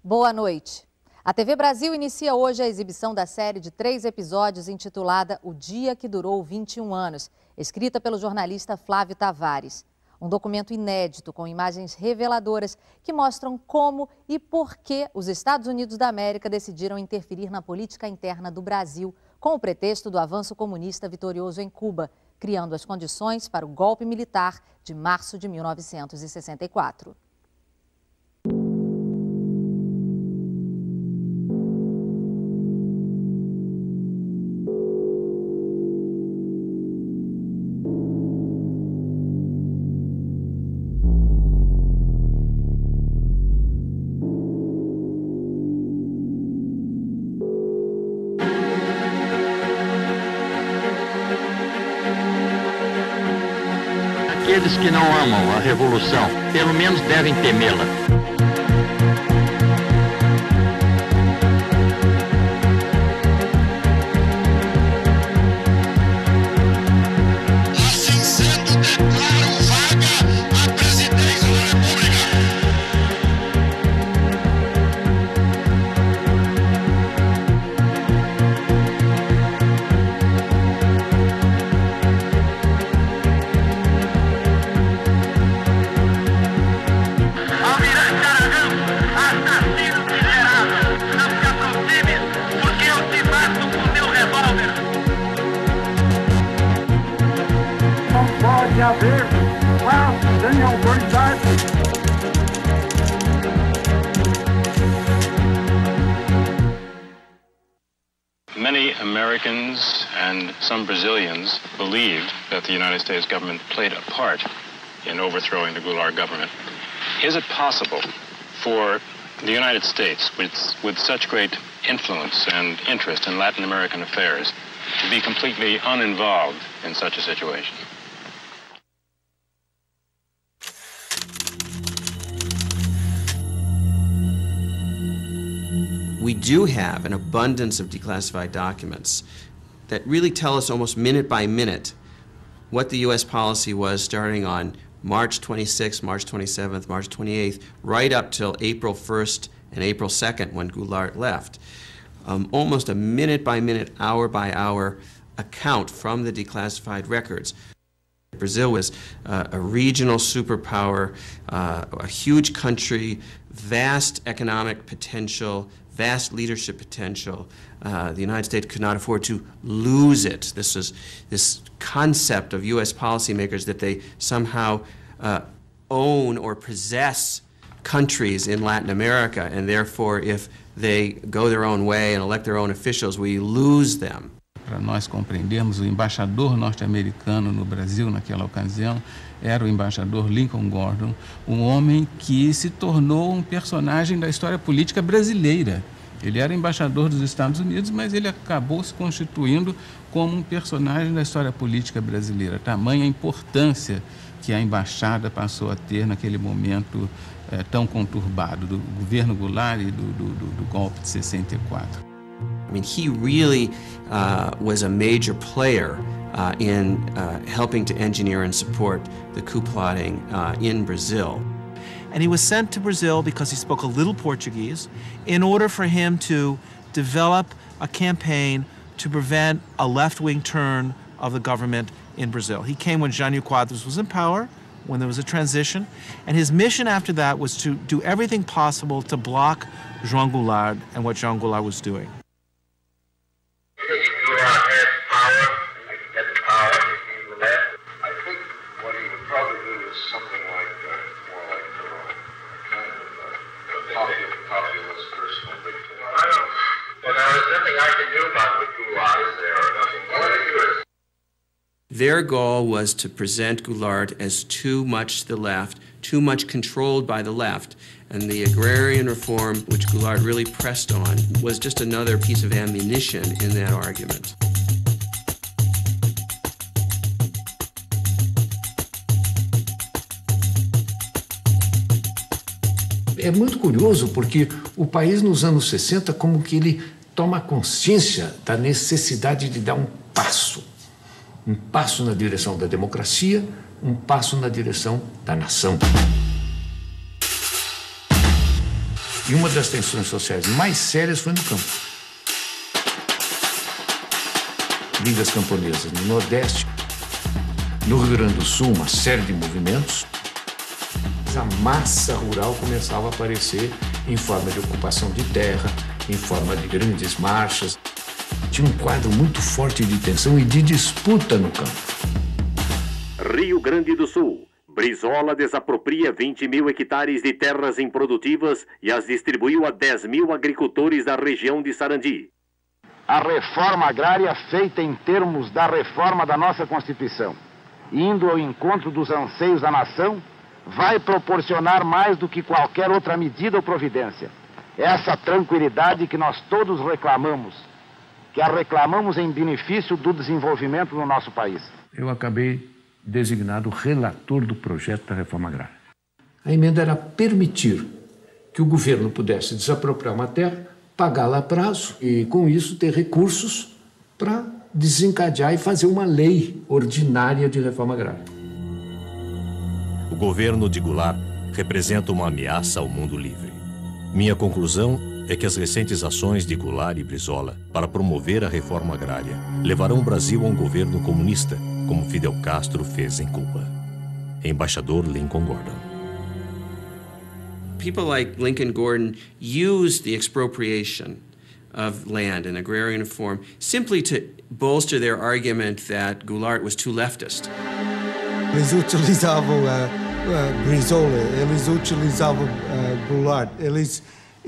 Boa noite. A TV Brasil inicia hoje a exibição da série de 3 episódios intitulada O Dia que Durou 21 Anos, escrita pelo jornalista Flávio Tavares. Um documento inédito com imagens reveladoras que mostram como e por que os Estados Unidos da América decidiram interferir na política interna do Brasil com o pretexto do avanço comunista vitorioso em Cuba, criando as condições para o golpe militar de março de 1964. Aqueles que não amam a revolução, pelo menos devem temê-la. Assim sendo, declaro vaga a presidência da República. Pode haver paz sem autoridade. Many Americans and some Brazilians believed that the United States government played a part in overthrowing the Goulart government. Is it possible for the United States, with such great influence and interest in Latin American affairs, to be completely uninvolved in such a situation? We do have an abundance of declassified documents that really tell us almost minute by minute what the U.S. policy was starting on March 26th, March 27th, March 28th, right up till April 1st and April 2nd when Goulart left. Almost a minute by minute, hour by hour account from the declassified records. Brazil was a regional superpower, a huge country, vast economic potential, vast leadership potential. The United States could not afford to lose it. This concept of U.S. policymakers that they somehow own or possess countries in Latin America, and therefore if they go their own way and elect their own officials, we lose them. Para nós compreendermos, o embaixador norte-americano no Brasil naquela ocasião era o embaixador Lincoln Gordon, um homem que se tornou um personagem da história política brasileira. Ele era embaixador dos Estados Unidos, mas ele acabou se constituindo como um personagem da história política brasileira. Tamanha importância que a embaixada passou a ter naquele momento tão conturbado do governo Goulart e do golpe de 64. I mean, he really was a major player in helping to engineer and support the coup plotting in Brazil. And he was sent to Brazil because he spoke a little Portuguese in order for him to develop a campaign to prevent a left-wing turn of the government in Brazil. He came when Jânio Quadros was in power, when there was a transition, and his mission after that was to do everything possible to block João Goulart and what João Goulart was doing. Their goal was to present Goulart as too much to the left, too much controlled by the left, and the agrarian reform, which Goulart really pressed on, was just another piece of ammunition in that argument. É muito curioso porque o país nos anos 60 como que ele toma consciência da necessidade de dar um passo na direção da democracia, um passo na direção da nação. E uma das tensões sociais mais sérias foi no campo. Ligas camponesas no Nordeste, no Rio Grande do Sul, uma série de movimentos. A massa rural começava a aparecer em forma de ocupação de terra, em forma de grandes marchas. Tinha um quadro muito forte de tensão e de disputa no campo. Rio Grande do Sul. Brizola desapropria 20 mil hectares de terras improdutivas e as distribuiu a 10 mil agricultores da região de Sarandi. A reforma agrária feita em termos da reforma da nossa Constituição, indo ao encontro dos anseios da nação, vai proporcionar mais do que qualquer outra medida ou providência. Essa tranquilidade que nós todos reclamamos, que a reclamamos em benefício do desenvolvimento do nosso país. Eu acabei designado relator do projeto da reforma agrária. A emenda era permitir que o governo pudesse desapropriar uma terra, pagá-la a prazo e, com isso, ter recursos para desencadear e fazer uma lei ordinária de reforma agrária. O governo de Goulart representa uma ameaça ao mundo livre. Minha conclusão é que as recentes ações de Goulart e Brizola para promover a reforma agrária levarão o Brasil a um governo comunista, como Fidel Castro fez em Cuba. Embaixador Lincoln Gordon. People like Lincoln Gordon used the expropriation of land in agrarian form simply to bolster their argument that Goulart was too leftist. Eles utilizavam Brizola, eles utilizavam Goulart, eles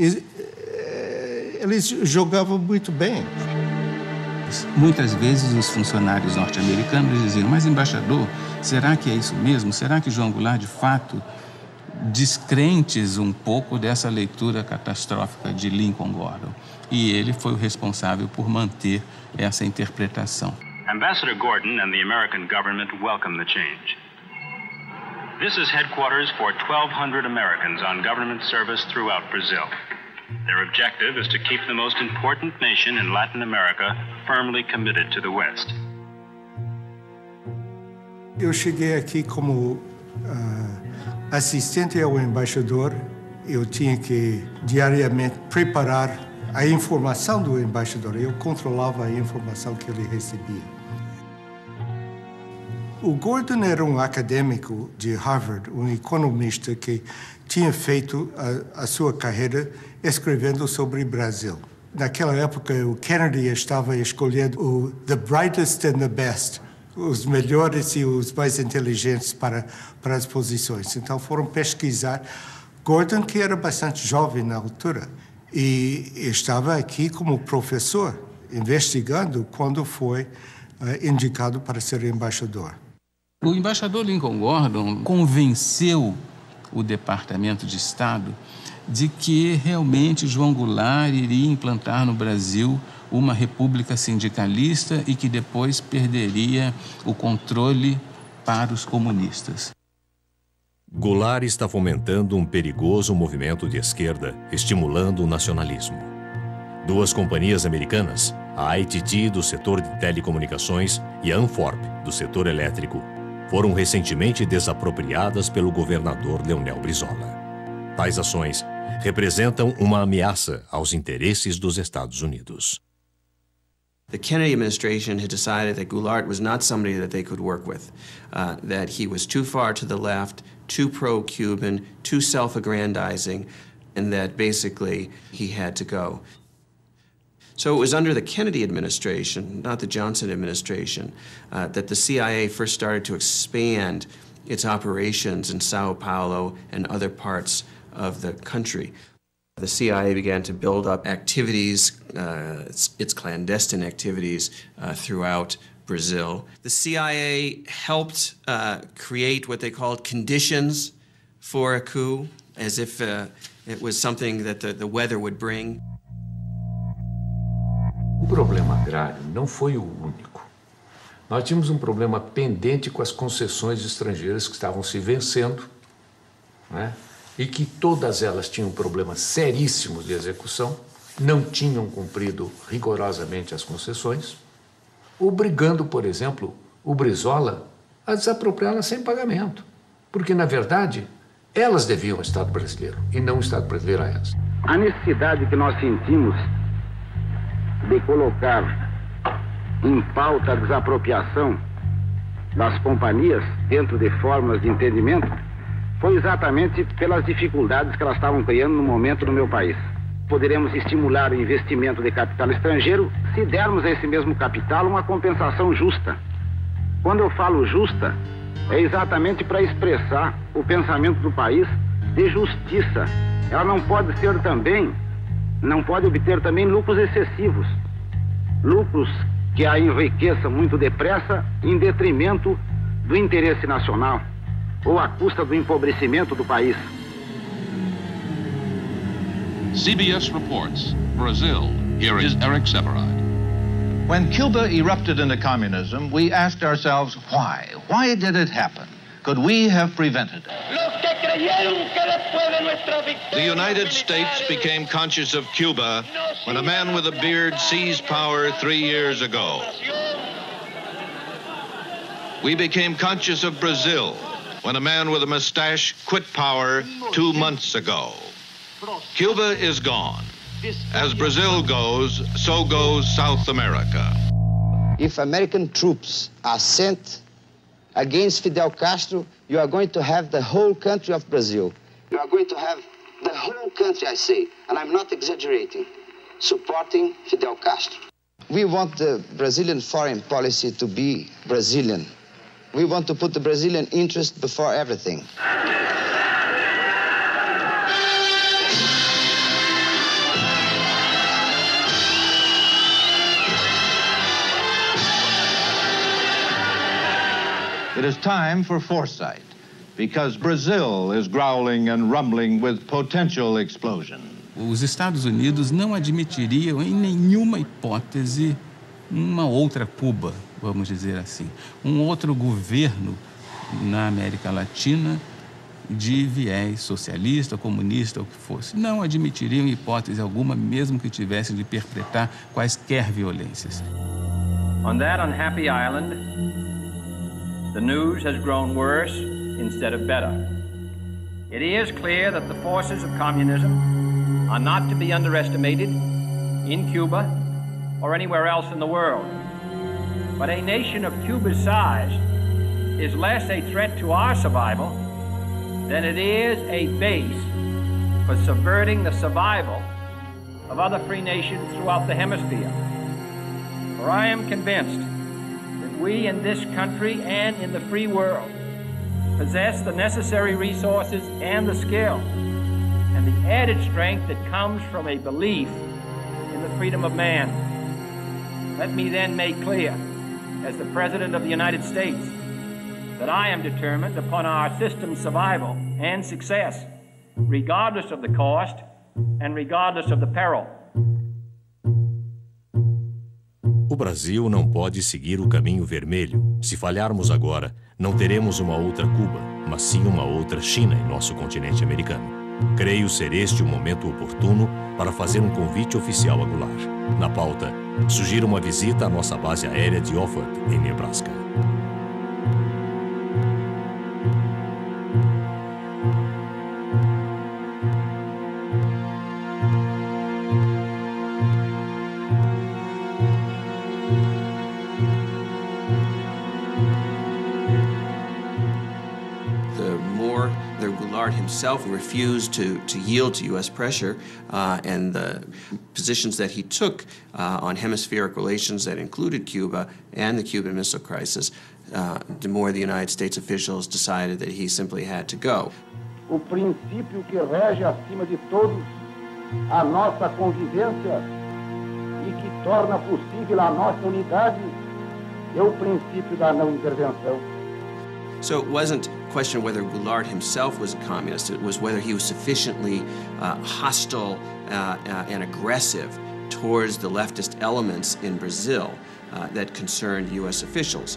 jogavam muito bem. Muitas vezes os funcionários norte-americanos diziam, mas embaixador, será que é isso mesmo? Será que João Goulart, de fato, descrentes um pouco dessa leitura catastrófica de Lincoln Gordon? E ele foi o responsável por manter essa interpretação. Ambassador Gordon and the American government welcome the change. This is headquarters for 1,200 Americans on government service throughout Brazil. Their objective is to keep the most important nation in Latin America firmly committed to the West. Eu cheguei aqui como assistente ao embaixador. Eu tinha que diariamente preparar a informação do embaixador. Eu controlava a informação que ele recebia. O Gordon era um acadêmico de Harvard, um economista que tinha feito a sua carreira escrevendo sobre o Brasil. Naquela época, o Kennedy estava escolhendo o the brightest and the best, os melhores e os mais inteligentes para as posições. Então, foram pesquisar. Gordon, que era bastante jovem na altura, e estava aqui como professor, investigando quando foi indicado para ser embaixador. O embaixador Lincoln Gordon convenceu o Departamento de Estado de que realmente João Goulart iria implantar no Brasil uma república sindicalista e que depois perderia o controle para os comunistas. Goulart está fomentando um perigoso movimento de esquerda, estimulando o nacionalismo. Duas companhias americanas, a ITT do setor de telecomunicações e a Anforp do setor elétrico, foram recentemente desapropriadas pelo governador Leonel Brizola. Tais ações representam uma ameaça aos interesses dos Estados Unidos. The Kennedy administration had decided that Goulart was not somebody that they could work with, that he was too far to the left, too pro-Cuban, too self-aggrandizing, and that basically he had to go. So it was under the Kennedy administration, not the Johnson administration, that the CIA first started to expand its operations in Sao Paulo and other parts of the country. The CIA began to build up activities, its clandestine activities throughout Brazil. The CIA helped create what they called conditions for a coup, as if it was something that the weather would bring. O problema agrário não foi o único. Nós tínhamos um problema pendente com as concessões estrangeiras que estavam se vencendo, né? E que todas elas tinham problemas seríssimos de execução, não tinham cumprido rigorosamente as concessões, obrigando, por exemplo, o Brizola a desapropriá-las sem pagamento. Porque, na verdade, Elas deviam o Estado brasileiro e não o Estado brasileiro a elas. A necessidade que nós sentimos de colocar em pauta a desapropriação das companhias dentro de formas de entendimento foi exatamente pelas dificuldades que elas estavam criando no momento no meu país. Poderemos estimular o investimento de capital estrangeiro se dermos a esse mesmo capital uma compensação justa. Quando eu falo justa, é exatamente para expressar o pensamento do país de justiça. Ela não pode obter também lucros excessivos, lucros que a enriqueçam muito depressa em detrimento do interesse nacional ou à custa do empobrecimento do país. CBS reports, Brazil. Here is Eric Sevareid. When Cuba erupted into communism, we asked ourselves why? Why did it happen? Could we have prevented it? The United States became conscious of Cuba when a man with a beard seized power 3 years ago. We became conscious of Brazil when a man with a mustache quit power 2 months ago. Cuba is gone. As Brazil goes, so goes South America. If American troops are sent against Fidel Castro, you are going to have the whole country of Brazil. You are going to have the whole country, I say, and I'm not exaggerating, supporting Fidel Castro. We want the Brazilian foreign policy to be Brazilian. We want to put the Brazilian interest before everything. It is time for foresight, because Brazil is growling and rumbling with potential explosion. Os Estados Unidos não admitiriam em nenhuma hipótese uma outra Cuba, vamos dizer assim, um outro governo na América Latina de viés socialista, comunista, ou o que fosse. Não admitiriam em hipótese alguma, mesmo que tivesse de perpetrar quaisquer violências. On that unhappy island, the news has grown worse instead of better. It is clear that the forces of communism are not to be underestimated in Cuba or anywhere else in the world. But a nation of Cuba's size is less a threat to our survival than it is a base for subverting the survival of other free nations throughout the hemisphere. For I am convinced that we in this country and in the free world possess the necessary resources and the skill and the added strength that comes from a belief in the freedom of man. Let me then make clear, as the President of the United States, that I am determined upon our system's survival and success, regardless of the cost and regardless of the peril. O Brasil não pode seguir o caminho vermelho. Se falharmos agora, não teremos uma outra Cuba, mas sim uma outra China em nosso continente americano. Creio ser este o momento oportuno para fazer um convite oficial a Goulart. Na pauta, sugiro uma visita à nossa base aérea de Offutt, em Nebraska. Himself refused to yield to U.S. pressure, and the positions that he took on hemispheric relations that included Cuba and the Cuban Missile Crisis, the more the United States officials decided that he simply had to go. O princípio que rege acima de todos a nossa convivência e que torna possível a nossa unidade é o princípio da não intervenção. So it wasn't a question of whether Goulart himself was a communist, it was whether he was sufficiently hostile and aggressive towards the leftist elements in Brazil that concerned U.S. officials.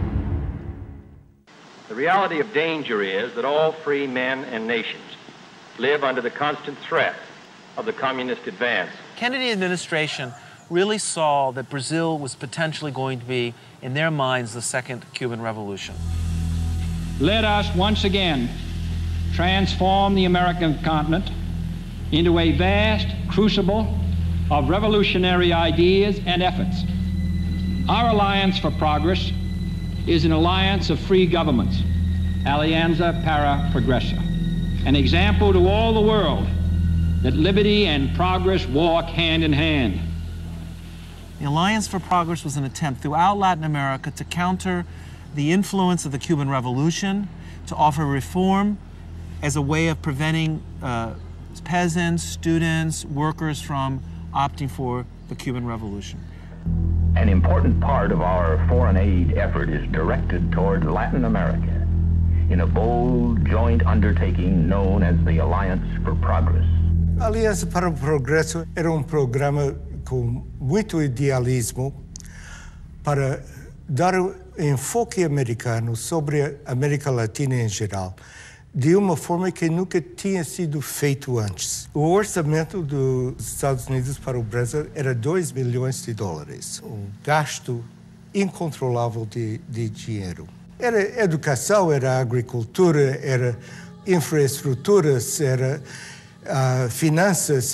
The reality of danger is that all free men and nations live under the constant threat of the communist advance. Kennedy administration really saw that Brazil was potentially going to be, in their minds, the second Cuban Revolution. Let us once again transform the American continent into a vast crucible of revolutionary ideas and efforts. Our Alliance for Progress is an alliance of free governments, Alianza para Progresso, an example to all the world that liberty and progress walk hand in hand. The Alliance for Progress was an attempt throughout Latin America to counter the influence of the Cuban Revolution, to offer reform as a way of preventing peasants, students, workers from opting for the Cuban Revolution. An important part of our foreign aid effort is directed toward Latin America in a bold joint undertaking known as the Alliance for Progress. A Aliança para o Progresso era programa com muito idealismo para dar enfoque americano sobre a América Latina em geral, de uma forma que nunca tinha sido feito antes. O orçamento dos Estados Unidos para o Brasil era $2 bilhões, um gasto incontrolável de dinheiro. Era educação, era agricultura, era infraestruturas, era finanças,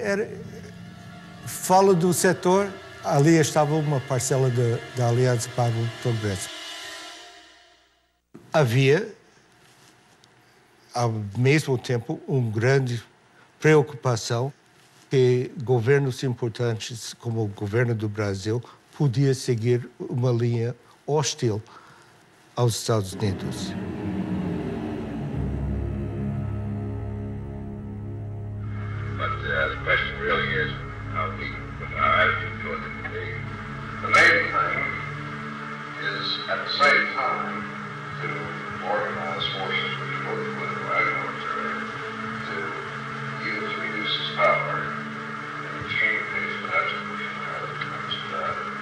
fala do setor, ali estava uma parcela da Aliança para o Progresso. Havia, ao mesmo tempo, uma grande preocupação que governos importantes, como o governo do Brasil, podia seguir uma linha hostil aos Estados Unidos. The question really is how we put our attitude towards it. The main thing is, at the same time, to organize forces which are both political and military to reduce its power and exchange these matters.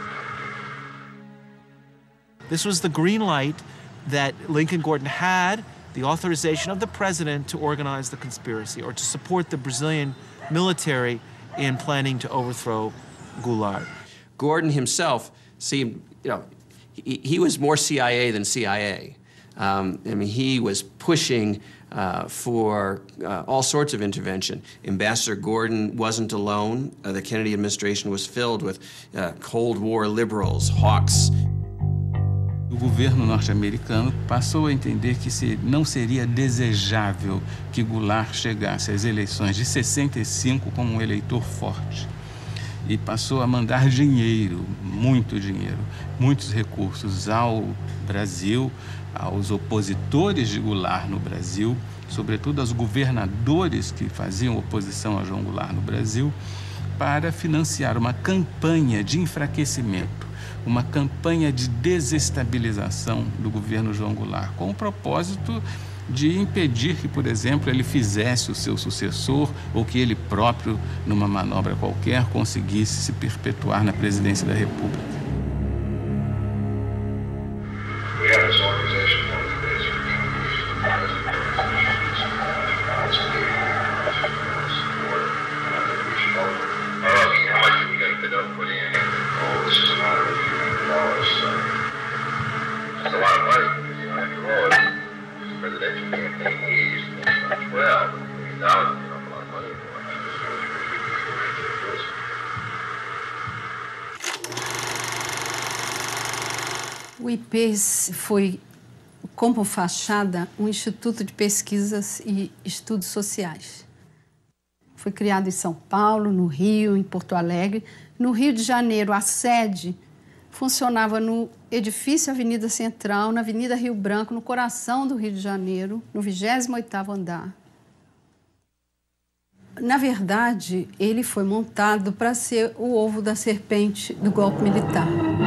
This was the green light that Lincoln Gordon had, the authorization of the president to organize the conspiracy or to support the Brazilian military in planning to overthrow Goulart. Gordon himself seemed, he was more CIA than CIA. I mean, he was pushing for all sorts of intervention. Ambassador Gordon wasn't alone. The Kennedy administration was filled with Cold War liberals, hawks. O governo norte-americano passou a entender que não seria desejável que Goulart chegasse às eleições de 65 como um eleitor forte. E passou a mandar dinheiro, muitos recursos ao Brasil, aos opositores de Goulart no Brasil, sobretudo aos governadores que faziam oposição a João Goulart no Brasil, para financiar uma campanha de enfraquecimento, uma campanha de desestabilização do governo João Goulart, com o propósito de impedir que, por exemplo, ele fizesse o seu sucessor ou que ele próprio, numa manobra qualquer, conseguisse se perpetuar na presidência da República. O IP foi, como fachada, um instituto de pesquisas e estudos sociais. Foi criado em São Paulo, no Rio, em Porto Alegre. No Rio de Janeiro, a sede funcionava no edifício Avenida Central, na Avenida Rio Branco, no coração do Rio de Janeiro, no 28º andar. Na verdade, ele foi montado para ser o ovo da serpente do golpe militar.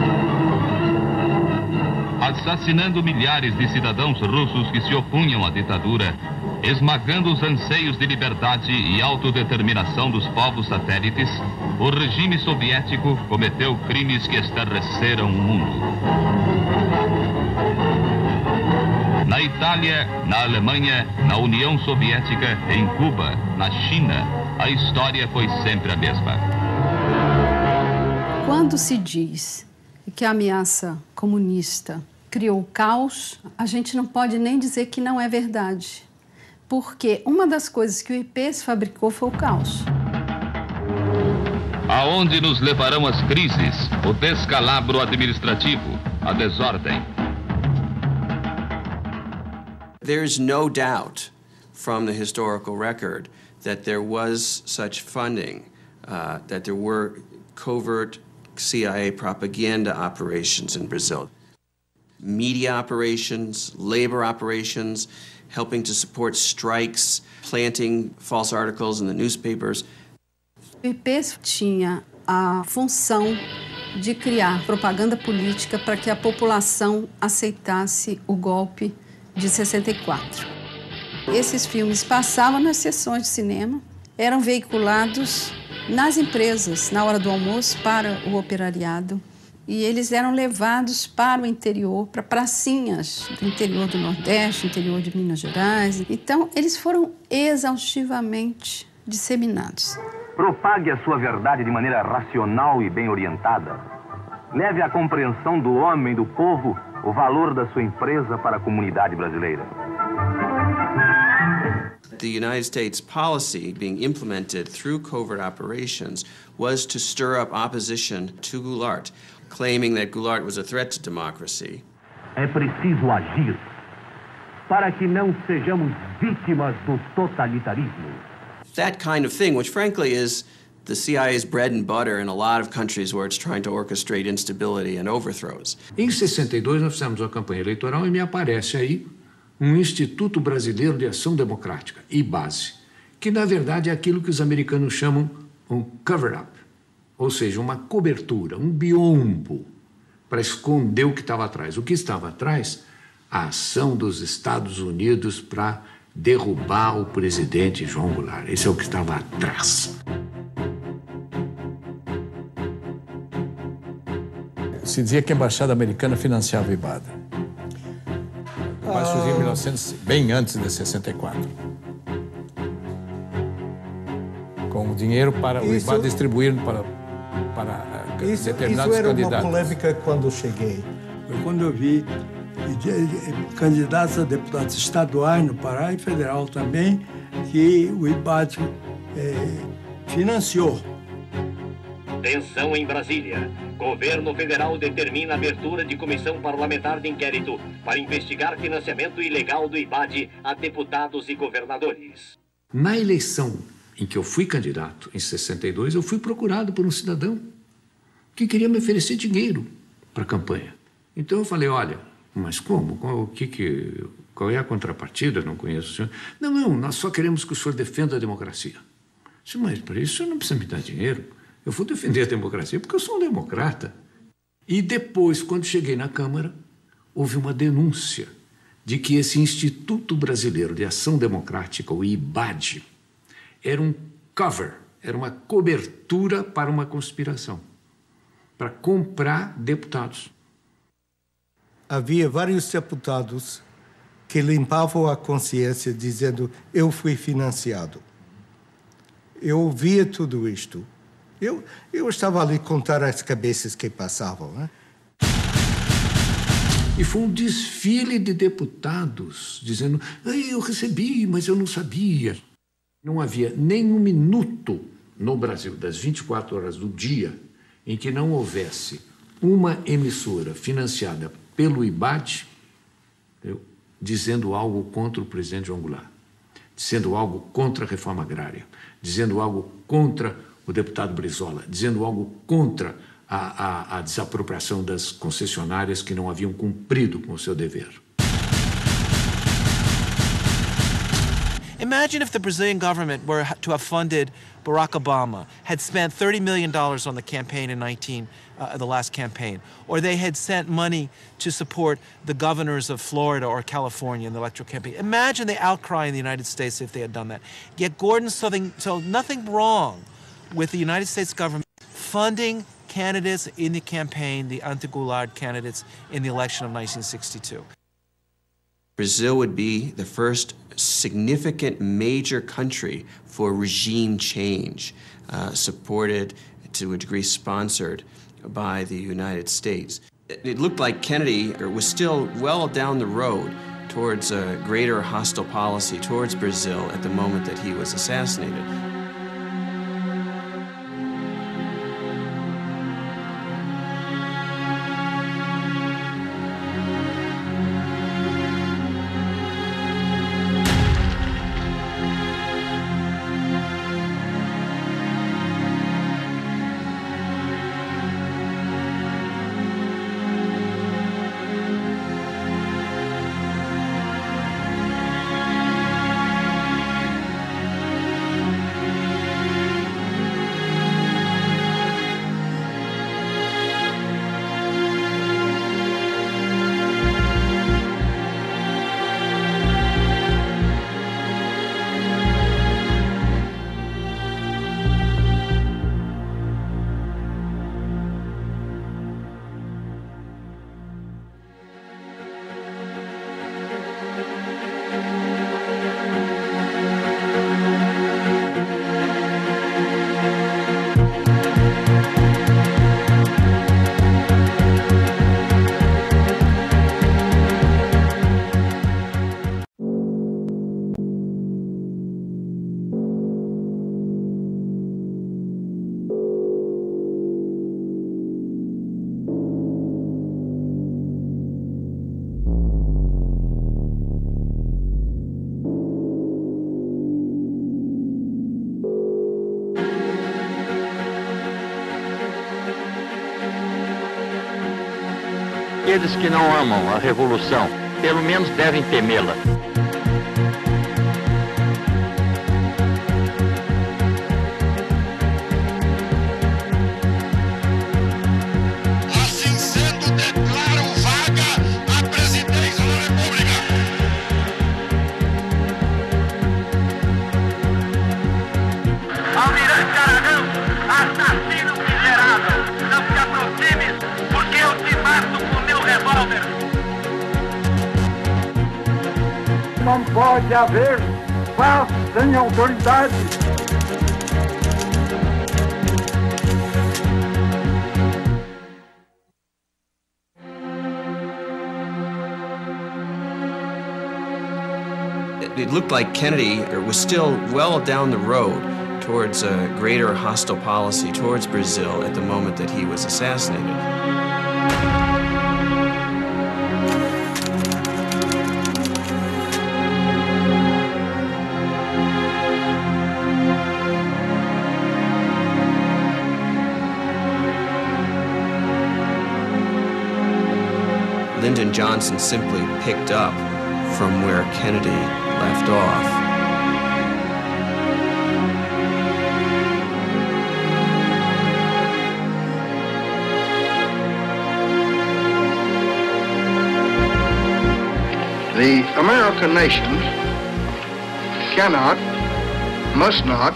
Assassinando milhares de cidadãos russos que se opunham à ditadura, esmagando os anseios de liberdade e autodeterminação dos povos satélites, o regime soviético cometeu crimes que estarreceram o mundo. Na na Itália, na Alemanha, na União Soviética, em Cuba, na China, a história foi sempre a mesma. Quando se diz que a ameaça comunista criou o caos, a gente não pode nem dizer que não é verdade. Porque uma das coisas que o IPES fabricou foi o caos. Aonde nos levarão as crises, o descalabro administrativo, a desordem? There's no doubt from the historical record that there was such funding, that there were covert CIA propaganda operations in Brazil. Media operations, labor operations, helping to support strikes, planting false articles in the newspapers. O IPES tinha a função de criar propaganda política para que a população aceitasse o golpe de 64. Esses filmes passavam nas sessões de cinema, eram veiculados nas empresas, na hora do almoço, para o operariado. E eles eram levados para o interior, para pracinhas do interior do Nordeste, interior de Minas Gerais. Então, eles foram exaustivamente disseminados. Propague a sua verdade de maneira racional e bem orientada. Leve à compreensão do homem, do povo, o valor da sua empresa para a comunidade brasileira. The United States policy being implemented through covert operations was to stir up opposition to Goulart, claiming that Goulart was a threat to democracy. É preciso agir para que não sejamos vítimas do totalitarismo. That kind of thing, which frankly is the CIA's bread and butter in a lot of countries where it's trying to orchestrate instability and overthrows. Em 62 nós fizemos uma campanha eleitoral e me aparece aí um Instituto Brasileiro de Ação Democrática, IBASE, que na verdade é aquilo que os americanos chamam um cover-up, ou seja, uma cobertura, um biombo, para esconder o que estava atrás. O que estava atrás? A ação dos Estados Unidos para derrubar o presidente João Goulart. Esse é o que estava atrás. Se dizia que a embaixada americana financiava o IBAD. Mas surgiu em 1900, bem antes de 64. Com o dinheiro para o IBAD distribuir para determinados isso era candidatos. Uma polêmica quando eu cheguei. Foi quando eu vi candidatos a deputados estaduais no Pará e federal também, que o IBAD financiou. Tensão em Brasília. Governo federal determina a abertura de comissão parlamentar de inquérito para investigar financiamento ilegal do IBAD a deputados e governadores. Na eleição em que eu fui candidato, em 62, eu fui procurado por um cidadão que queria me oferecer dinheiro para a campanha. Então eu falei, olha, mas como? Qual é a contrapartida? Eu não conheço o senhor. Não, nós só queremos que o senhor defenda a democracia. Eu disse, mas para isso o senhor não precisa me dar dinheiro. Eu vou defender a democracia porque eu sou um democrata. E depois, quando cheguei na Câmara, houve uma denúncia de que esse Instituto Brasileiro de Ação Democrática, o IBAD, era um cover, era uma cobertura para uma conspiração, para comprar deputados. Havia vários deputados que limpavam a consciência dizendo, eu fui financiado. Eu ouvia tudo isto. Eu estava ali contar as cabeças que passavam, né? E foi um desfile de deputados dizendo, eu recebi, mas eu não sabia. Não havia nem um minuto no Brasil, das 24 horas do dia, em que não houvesse uma emissora financiada pelo IBAD dizendo algo contra o presidente João Goulart, dizendo algo contra a reforma agrária, dizendo algo contra o deputado Brizola, dizendo algo contra a desapropriação das concessionárias que não haviam cumprido com o seu dever. Imagine if the Brazilian government were to have funded Barack Obama, had spent $30 million on the campaign in the last campaign, or they had sent money to support the governors of Florida or California in the electoral campaign. Imagine the outcry in the United States if they had done that. Yet Gordon saw nothing wrong with the United States government funding candidates in the campaign, the anti-Goulart candidates in the election of 1962. Brazil would be the first significant major country for regime change, supported, to a degree sponsored by the United States. It looked like Kennedy was still well down the road towards a greater hostile policy towards Brazil at the moment that he was assassinated. Aqueles que não amam a revolução, pelo menos devem temê-la. Assim sendo, declaro vaga a presidência da República. Almirante Aragão, assassino miserável, não se aproxime, porque eu te mato com meu revólver. Não pode haver paz sem autoridade. It looked like Kennedy was still well down the road towards a greater hostile policy towards Brazil at the moment that he was assassinated. Lyndon Johnson simply picked up from where Kennedy left off. The American nation cannot, must not,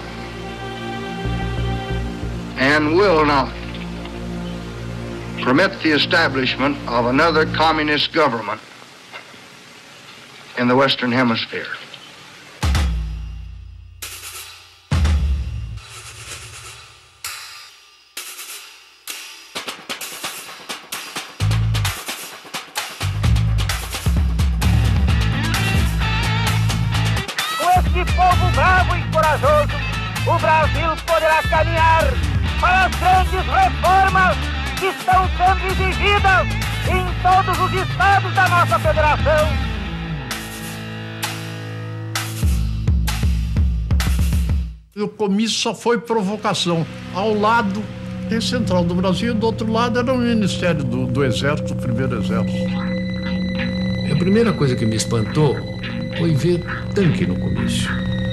and will not permit the establishment of another communist government in the Western Hemisphere. Com este povo bravo e corajoso, o Brasil poderá caminhar para as grandes reformas que estão sendo exigidas em todos os estados da nossa federação. O comício só foi provocação. Ao lado tem Central do Brasil, do outro lado era o Ministério do Exército, o Primeiro Exército. A primeira coisa que me espantou foi ver tanque no comício.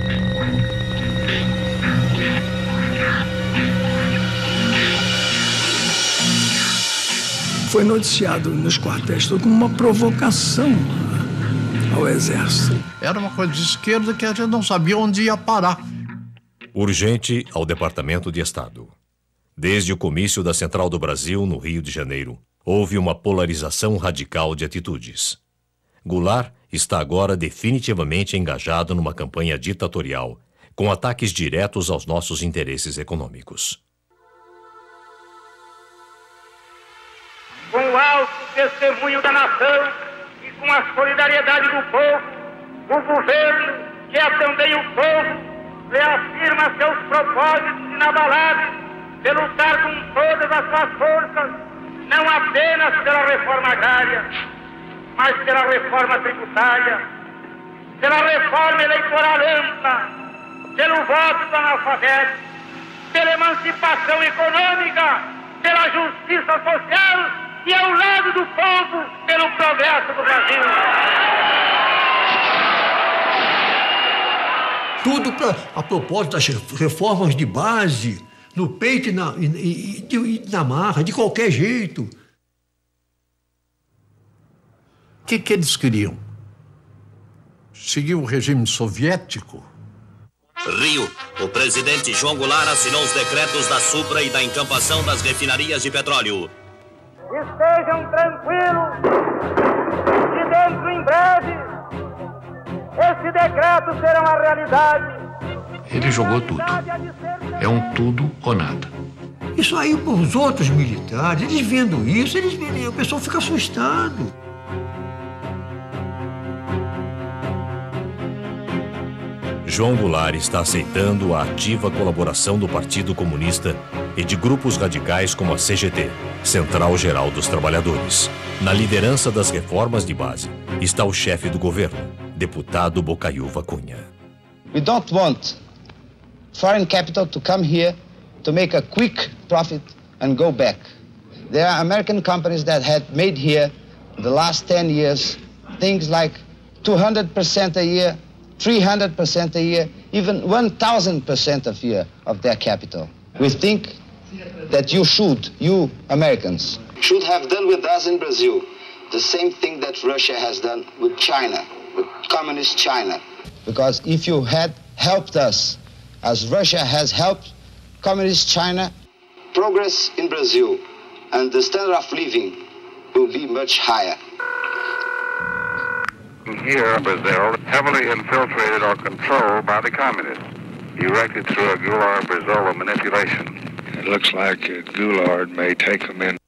Foi noticiado nos quartéis como uma provocação ao Exército. Era uma coisa de esquerda que a gente não sabia onde ia parar. Urgente ao Departamento de Estado. Desde o comício da Central do Brasil, no Rio de Janeiro, houve uma polarização radical de atitudes. Goulart está agora definitivamente engajado numa campanha ditatorial, com ataques diretos aos nossos interesses econômicos. Com o alto testemunho da nação e com a solidariedade do povo, o governo, que é também o povo, reafirma seus propósitos inabaláveis de lutar com todas as suas forças, não apenas pela reforma agrária, mas pela reforma tributária, pela reforma eleitoral ampla, pelo voto do analfabeto, pela emancipação econômica, pela justiça social e ao lado do povo, pelo progresso do Brasil. Tudo a propósito das reformas de base, no peito e na marra, de qualquer jeito. O que eles queriam? Seguir o regime soviético? Rio, o presidente João Goulart assinou os decretos da supra e da encampação das refinarias de petróleo. Estejam tranquilos e dentro em breve esse decreto será uma realidade. Ele jogou tudo. É um tudo ou nada. Isso aí para os outros militares, eles vendo isso, o pessoal fica assustado. João Goulart está aceitando a ativa colaboração do Partido Comunista e de grupos radicais como a CGT, Central Geral dos Trabalhadores. Na liderança das reformas de base está o chefe do governo, deputado Bocaiúva Cunha. We don't want foreign capital to come here to make a quick profit and go back. There are American companies that had made here the last 10 years things like 200% a year, 300% a year, even 1,000% a year of their capital. We think that you Americans, should have done with us in Brazil the same thing that Russia has done with China, with communist China. Because if you had helped us, as Russia has helped communist China, progress in Brazil and the standard of living will be much higher. Here, Brazil, heavily infiltrated or controlled by the communists, erected through a Goulart-Brizola manipulation. It looks like Goulart may take them in.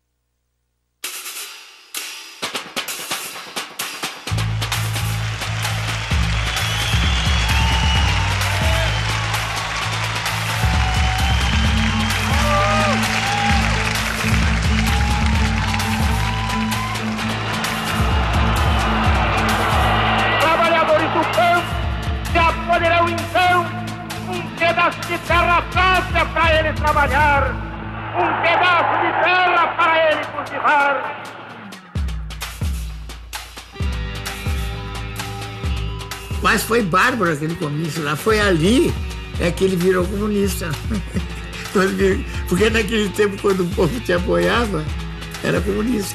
De terra fácil para ele trabalhar, pedaço de terra para ele cultivar. Mas foi bárbaro aquele comício lá, foi ali que ele virou comunista. Porque naquele tempo, quando o povo te apoiava, era comunista.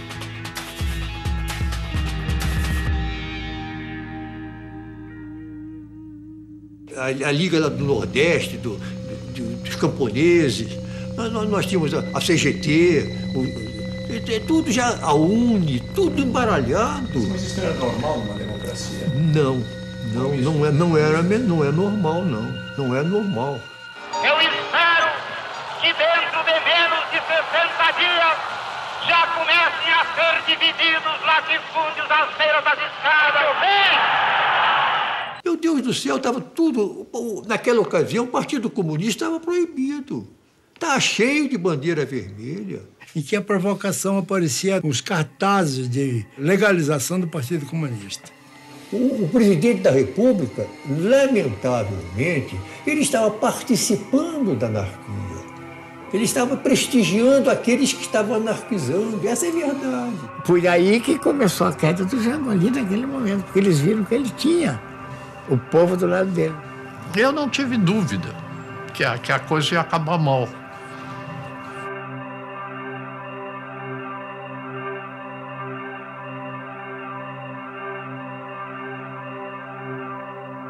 A Liga do Nordeste, dos camponeses, nós tínhamos a CGT, tudo já, a UNE, tudo embaralhado. Mas isso era normal numa democracia? Não é normal, não. Não é normal. Eu espero que dentro de menos de 60 dias já comecem a ser divididos latifúndios às beiras das estradas. Meu Deus do céu, estava tudo... Naquela ocasião, o Partido Comunista estava proibido. Estava cheio de bandeira vermelha. E que a provocação aparecia com os cartazes de legalização do Partido Comunista. O presidente da República, lamentavelmente, ele estava participando da anarquia. Ele estava prestigiando aqueles que estavam anarquizando. Essa é a verdade. Foi aí que começou a queda do Jango, ali naquele momento, porque eles viram que ele tinha o povo do lado dele. Eu não tive dúvida que a coisa ia acabar mal.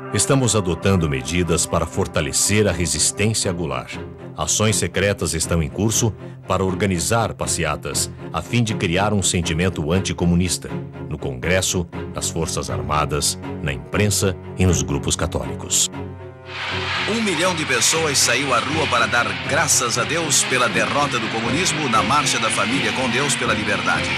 Estamos adotando medidas para fortalecer a resistência a Goulart. Ações secretas estão em curso para organizar passeatas, a fim de criar um sentimento anticomunista, no Congresso, nas Forças Armadas, na imprensa e nos grupos católicos. 1 milhão de pessoas saiu à rua para dar graças a Deus pela derrota do comunismo na Marcha da Família com Deus pela Liberdade.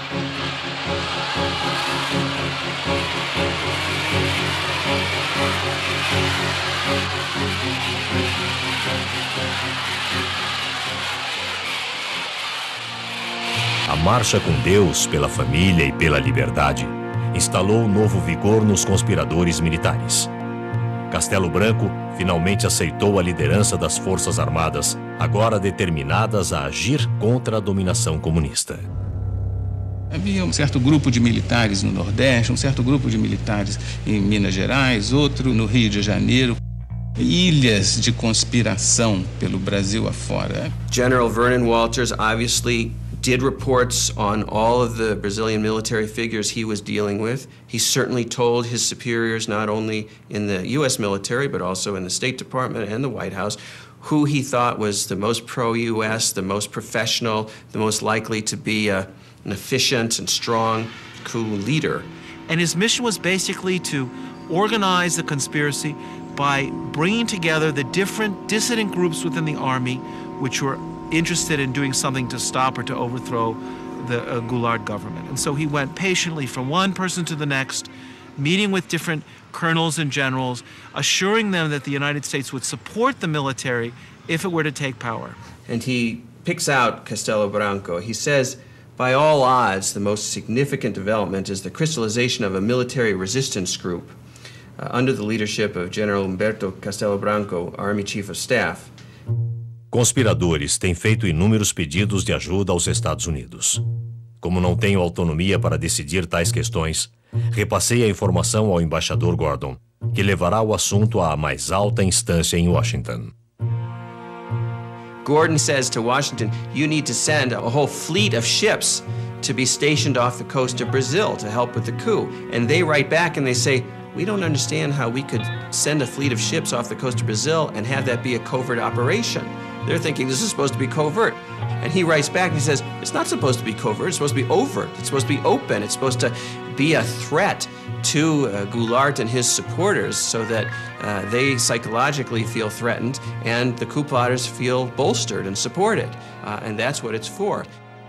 A Marcha com Deus pela Família e pela Liberdade instalou novo vigor nos conspiradores militares. Castelo Branco finalmente aceitou a liderança das Forças Armadas, agora determinadas a agir contra a dominação comunista. Havia um certo grupo de militares no Nordeste, um certo grupo de militares em Minas Gerais, outro no Rio de Janeiro. Ilhas de conspiração pelo Brasil afora. General Vernon Walters obviously did reports on all of the Brazilian military figures he was dealing with. He certainly told his superiors, not only in the U.S. military, but also in the State Department and the White House, who he thought was the most pro-U.S., the most professional, the most likely to be an efficient and strong coup leader. And his mission was basically to organize the conspiracy by bringing together the different dissident groups within the army which were interested in doing something to stop or to overthrow the Goulart government. And so he went patiently from one person to the next, meeting with different colonels and generals, assuring them that the United States would support the military if it were to take power. And he picks out Castelo Branco. He says, by all odds, the most significant development is the crystallization of a military resistance group under the leadership of General Humberto Castelo Branco, Army Chief of Staff. Conspiradores têm feito inúmeros pedidos de ajuda aos Estados Unidos. Como não tenho autonomia para decidir tais questões, repassei a informação ao embaixador Gordon, que levará o assunto à mais alta instância em Washington. Gordon says to Washington, you need to send a whole fleet of ships to be stationed off the coast of Brazil to help with the coup. And they write back and they say, we don't understand how we could send a fleet of ships off the coast of Brazil and have that be a covert operation. They're thinking this is supposed to be covert. And he writes back and he says, it's not supposed to be covert, it's supposed to be overt, it's supposed to be open, it's supposed to be a threat to Goulart and his supporters so that they psychologically feel threatened and the coup plotters feel bolstered and supported. And that's what it's for.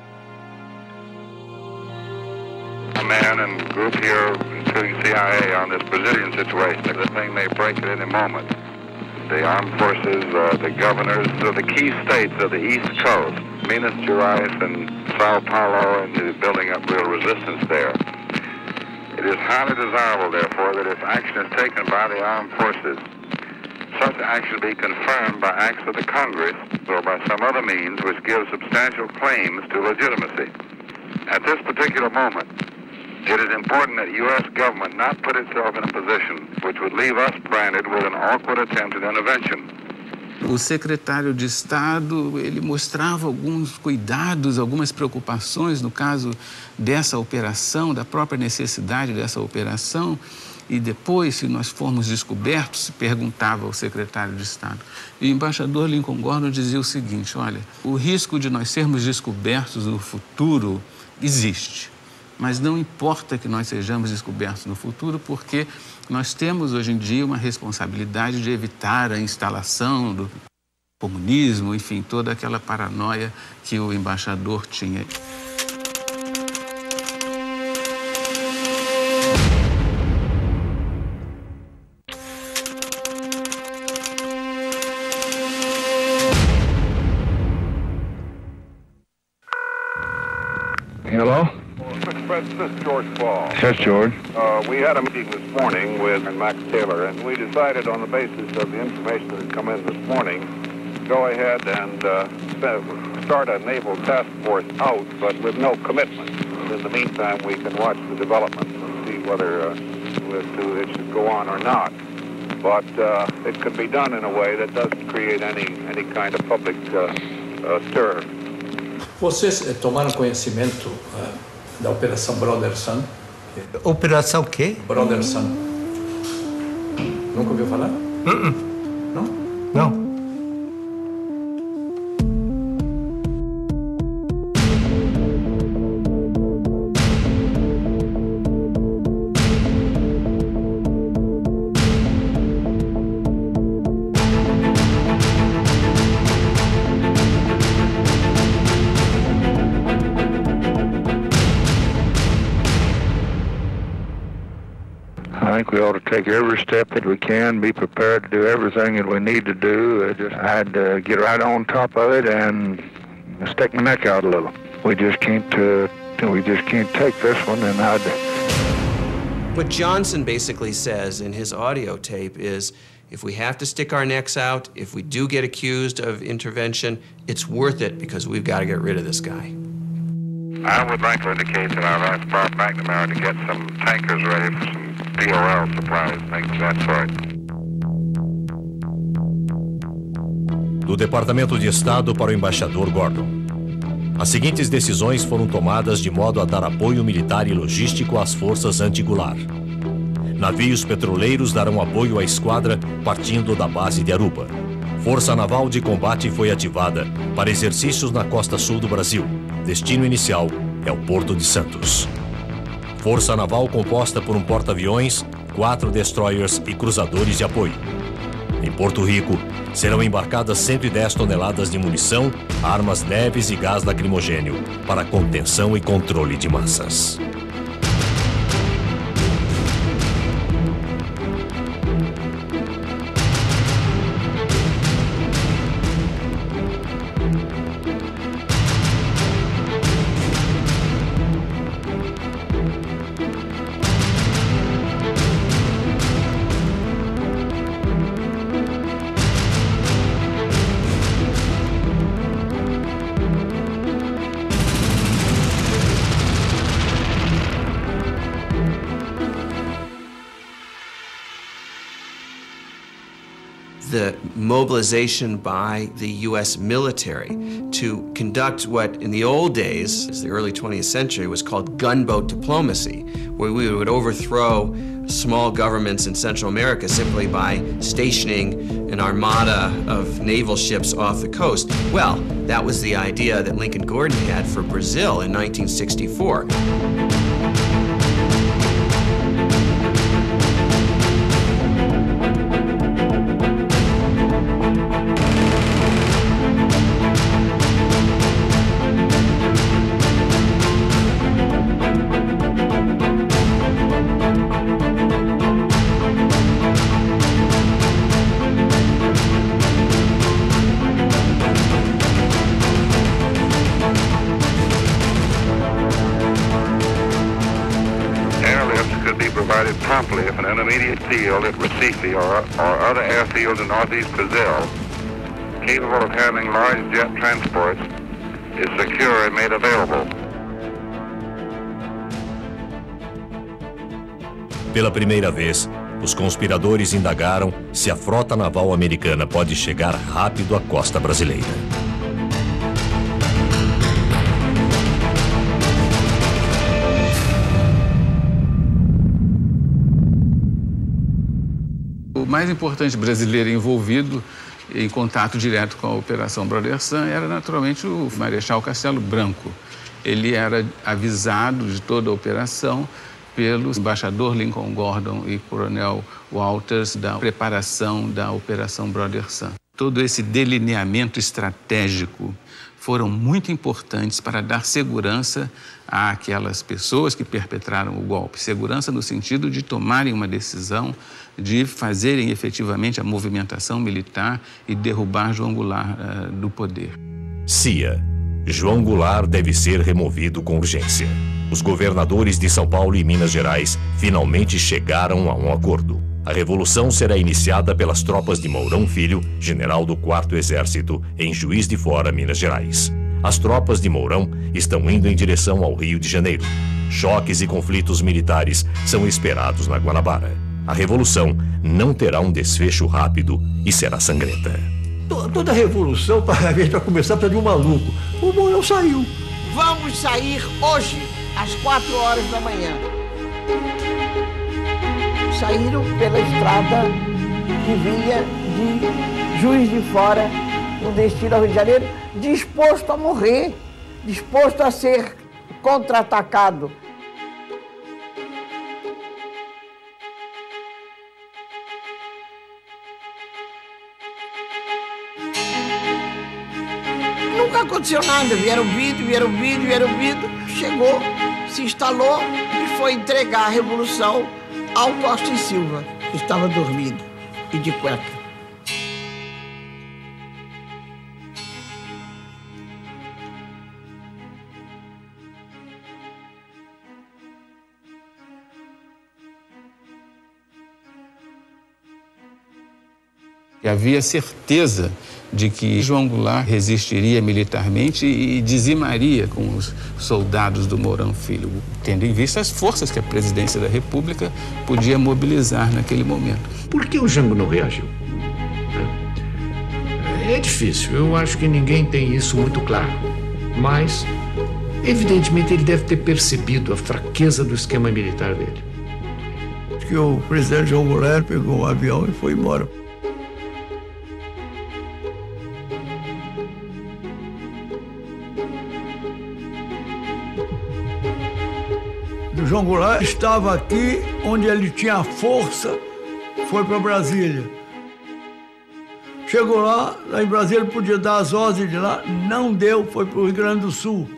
A man and group here, including CIA, on this Brazilian situation. The thing may break at any moment. The armed forces, the governors of the key states of the East Coast, Minas Gerais and Sao Paulo, and the building up real resistance there. It is highly desirable, therefore, that if action is taken by the armed forces, such action be confirmed by acts of the Congress or by some other means which give substantial claims to legitimacy. At this particular moment, it is important that the U.S. government not put itself in a position which would leave us branded with an awkward attempt at intervention. O secretário de Estado, ele mostrava alguns cuidados, algumas preocupações no caso dessa operação, da própria necessidade dessa operação. E depois, se nós formos descobertos, se perguntava ao secretário de Estado. E o embaixador Lincoln Gordon dizia o seguinte, olha, o risco de nós sermos descobertos no futuro existe. Mas não importa que nós sejamos descobertos no futuro, porque nós temos hoje em dia uma responsabilidade de evitar a instalação do comunismo, enfim, toda aquela paranoia que o embaixador tinha. Hello? This is George Ball. Yes, George. We had a meeting this morning with Max Taylor, and we decided on the basis of the information that had come in this morning, go ahead and start a naval task force out, but with no commitment. In the meantime, we can watch the developments and see whether it should go on or not. But it could be done in a way that doesn't create any kind of public stir. Vocês tomaram conhecimento da Operação Brother Sun? Operação quê? Brother Sun. Nunca ouviu falar? Não? Não. I think we ought to take every step that we can, be prepared to do everything that we need to do. I'd get right on top of it and stick my neck out a little. We just can't take this one, and What Johnson basically says in his audio tape is, if we have to stick our necks out, if we do get accused of intervention, it's worth it because we've got to get rid of this guy. I would like to indicate that I've asked Bob McNamara to get some tankers ready for some DOL supplies, things of that sort. Do Departamento de Estado para o embaixador Gordon. As seguintes decisões foram tomadas de modo a dar apoio militar e logístico às forças anti-Goulart. Navios petroleiros darão apoio à esquadra partindo da base de Aruba. Força Naval de Combate foi ativada para exercícios na costa sul do Brasil. Destino inicial é o Porto de Santos. Força Naval composta por um porta-aviões, 4 destroyers e cruzadores de apoio. Em Porto Rico, serão embarcadas 110 toneladas de munição, armas leves e gás lacrimogênio para contenção e controle de massas. The mobilization by the U.S. military to conduct what in the old days, as the early 20th century, was called gunboat diplomacy, where we would overthrow small governments in Central America simply by stationing an armada of naval ships off the coast. Well, that was the idea that Lincoln Gordon had for Brazil in 1964. Promptly if an intermediate field at Recife or other airfields in northeast Brazil, capable of handling large jet transports, is secure and made available. Pela primeira vez, os conspiradores indagaram se a frota naval americana pode chegar rápido à costa brasileira. O mais importante brasileiro envolvido em contato direto com a Operação Brother Sun era naturalmente o Marechal Castelo Branco. Ele era avisado de toda a operação pelo embaixador Lincoln Gordon e coronel Walters da preparação da Operação Brother Sun. Todo esse delineamento estratégico foram muito importantes para dar segurança àquelas pessoas que perpetraram o golpe. Segurança no sentido de tomarem uma decisão, de fazerem efetivamente a movimentação militar e derrubar João Goulart do poder. CIA. João Goulart deve ser removido com urgência. Os governadores de São Paulo e Minas Gerais finalmente chegaram a um acordo. A revolução será iniciada pelas tropas de Mourão Filho, general do 4º Exército, em Juiz de Fora, Minas Gerais. As tropas de Mourão estão indo em direção ao Rio de Janeiro. Choques e conflitos militares são esperados na Guanabara. A revolução não terá um desfecho rápido e será sangrenta. Toda revolução, para começar, precisa de um maluco. O Mourão saiu. Vamos sair hoje, às 4 horas da manhã. Saíram pela estrada que vinha de Juiz de Fora, no destino ao Rio de Janeiro, disposto a morrer, disposto a ser contra-atacado. Nunca aconteceu nada, vieram vídeo, chegou, se instalou e foi entregar a Revolução ao Costa e Silva, que estava dormindo e de cueca. E havia certeza de que João Goulart resistiria militarmente e dizimaria com os soldados do Mourão Filho, tendo em vista as forças que a presidência da República podia mobilizar naquele momento. Por que o Jango não reagiu? É difícil, eu acho que ninguém tem isso muito claro. Mas, evidentemente, ele deve ter percebido a fraqueza do esquema militar dele. Que o presidente João Goulart pegou um avião e foi embora. O João Goulart estava aqui onde ele tinha força, foi para Brasília. Chegou lá em Brasília ele podia dar as ordens de lá, não deu, foi para o Rio Grande do Sul.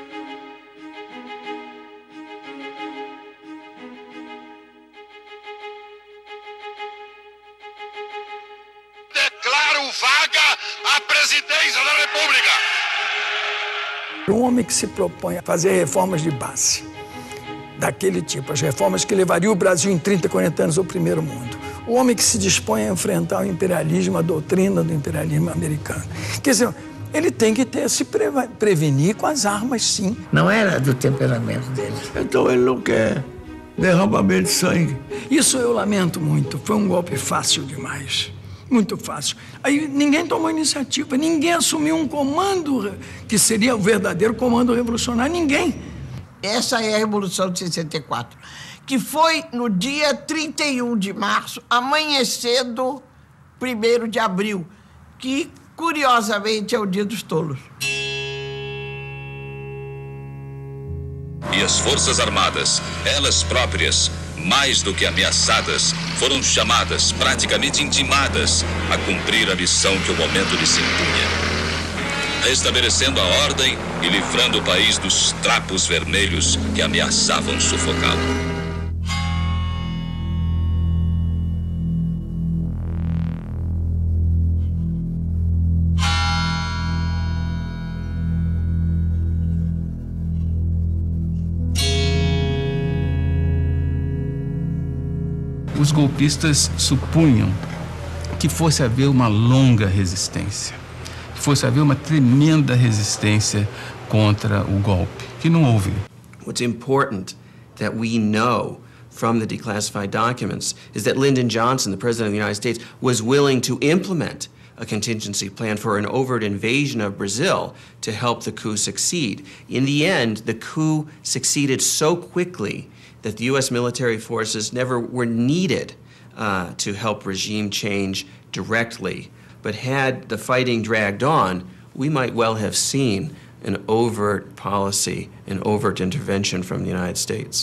Declaro vaga a presidência da República. Um homem que se propõe a fazer reformas de base, daquele tipo, as reformas que levariam o Brasil em 30, 40 anos ao primeiro mundo. O homem que se dispõe a enfrentar o imperialismo, a doutrina do imperialismo americano. Quer dizer, ele tem que se prevenir com as armas, sim. Não era do temperamento dele. Então ele não quer derramamento de sangue. Isso eu lamento muito. Foi um golpe fácil demais. Muito fácil. Aí ninguém tomou iniciativa, ninguém assumiu um comando que seria o verdadeiro comando revolucionário, ninguém. Essa é a Revolução de 64, que foi no dia 31 de março, amanhecendo 1º de abril, que, curiosamente, é o Dia dos Tolos. E as Forças Armadas, elas próprias, mais do que ameaçadas, foram chamadas, praticamente intimadas, a cumprir a missão que o momento lhes impunha. Restabelecendo a ordem e livrando o país dos trapos vermelhos que ameaçavam sufocá-lo. Os golpistas supunham que fosse haver uma longa resistência, que fosse haver uma tremenda resistência contra o golpe, que não houve. What's important that we know from the declassified documents is that Lyndon Johnson, the President of the United States, was willing to implement a contingency plan for an overt invasion of Brazil to help the coup succeed. In the end, the coup succeeded so quickly that the U.S. military forces never were needed to help regime change directly. But had the fighting dragged on, we might well have seen an overt policy, an overt intervention from the United States.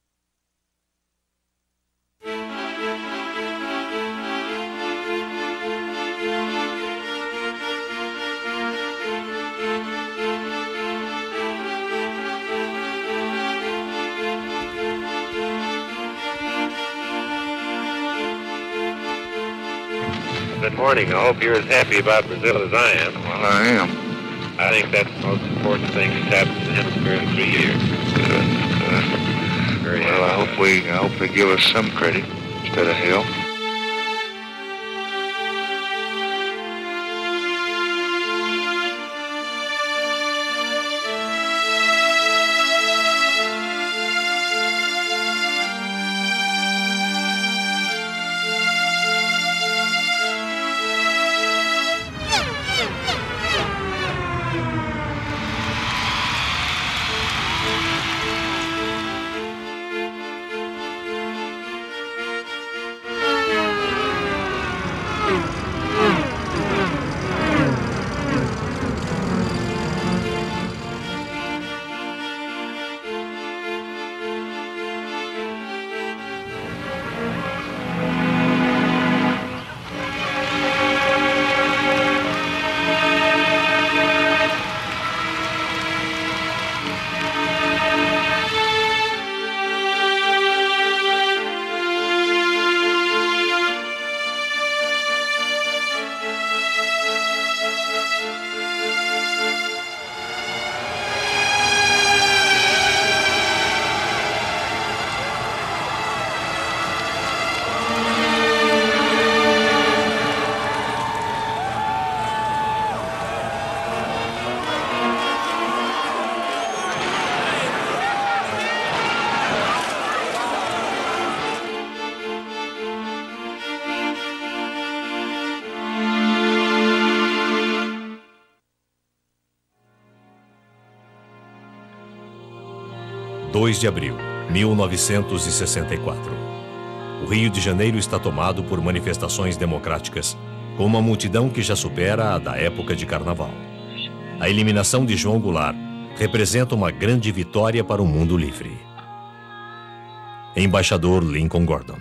Good morning. I hope you're as happy about Brazil as I am. Well, I am. I think that's the most important thing that's happened to the hemisphere in 3 years. Very well, I hope they give us some credit instead of hell. 2 de abril, 1964. O Rio de Janeiro está tomado por manifestações democráticas, com uma multidão que já supera a da época de Carnaval. A eliminação de João Goulart representa uma grande vitória para o mundo livre. Embaixador Lincoln Gordon.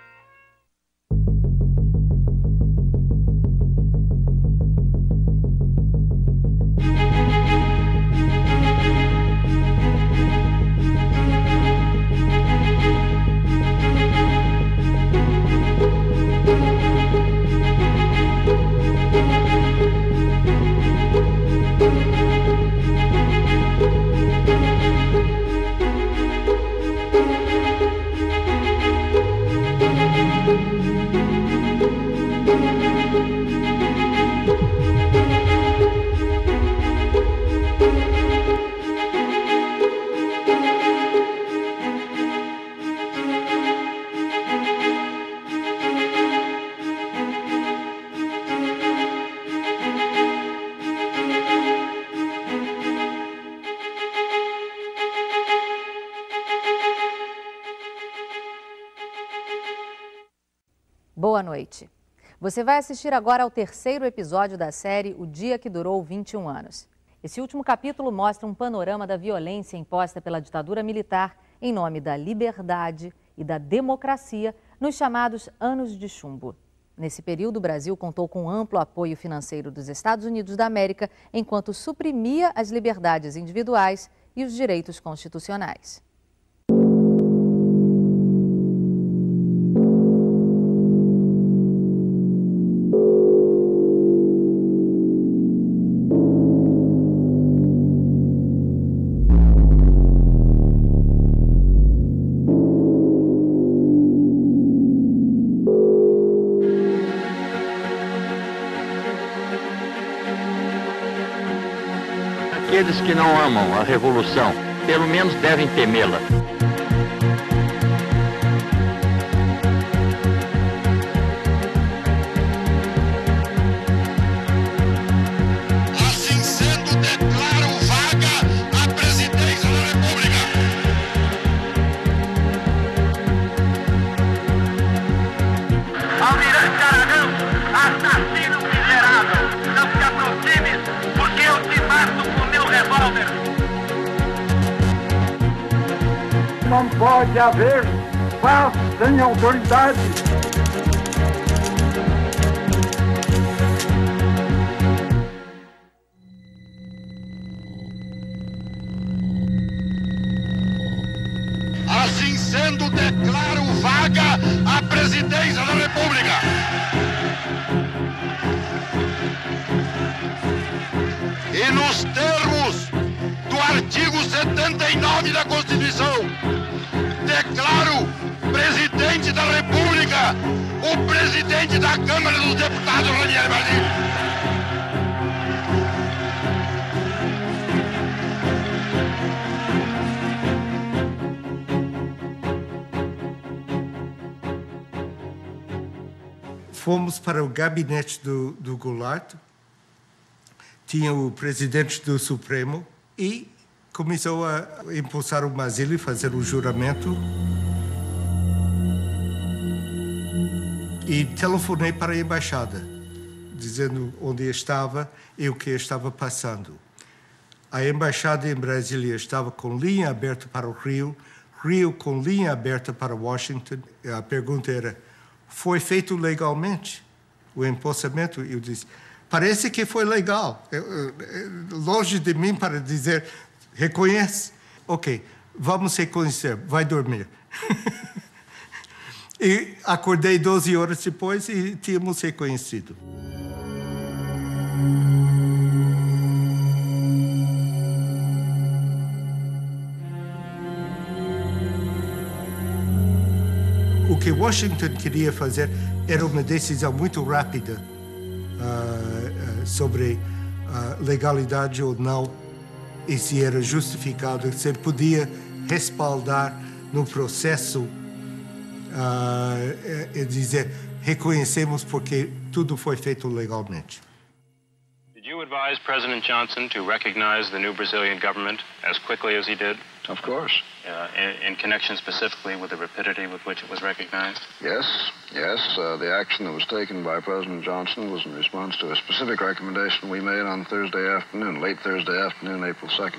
Boa noite. Você vai assistir agora ao terceiro episódio da série O Dia que Durou 21 Anos. Esse último capítulo mostra um panorama da violência imposta pela ditadura militar em nome da liberdade e da democracia nos chamados Anos de Chumbo. Nesse período, o Brasil contou com amplo apoio financeiro dos Estados Unidos da América, enquanto suprimia as liberdades individuais e os direitos constitucionais. Aqueles que não amam a revolução, pelo menos devem temê-la. Assim sendo, declaro vaga a presidência da República. Almirante Aragão, assassino miserável, não se aproxime, porque eu te mato com meu revólver. Não pode haver paz sem autoridade. Assim sendo, declaro vaga a presidência da República. E nos termos do artigo 79 da Constituição, declaro presidente da República o presidente da Câmara dos Deputados, Ranieri Barlini. Fomos para o gabinete do Goulart, tinha o presidente do Supremo e começou a impulsar o Mazzilli, fazer o juramento. E telefonei para a embaixada, dizendo onde estava e o que estava passando. A embaixada em Brasília estava com linha aberta para o Rio, Rio com linha aberta para Washington. A pergunta era: foi feito legalmente o empossamento? Eu disse: parece que foi legal. Longe de mim para dizer, reconhece. Ok, vamos reconhecer, vai dormir. E acordei 12 horas depois e tínhamos reconhecido. O que Washington queria fazer era uma decisão muito rápida sobre a legalidade ou não, e se era justificado, se ele podia respaldar no processo e dizer: reconhecemos porque tudo foi feito legalmente. Did you you advise President Johnson to recognize the new Brazilian government as quickly as he did? Of course. In connection specifically with the rapidity with which it was recognized? Yes. The action that was taken by President Johnson was in response to a specific recommendation we made on Thursday afternoon, late Thursday afternoon, April 2nd.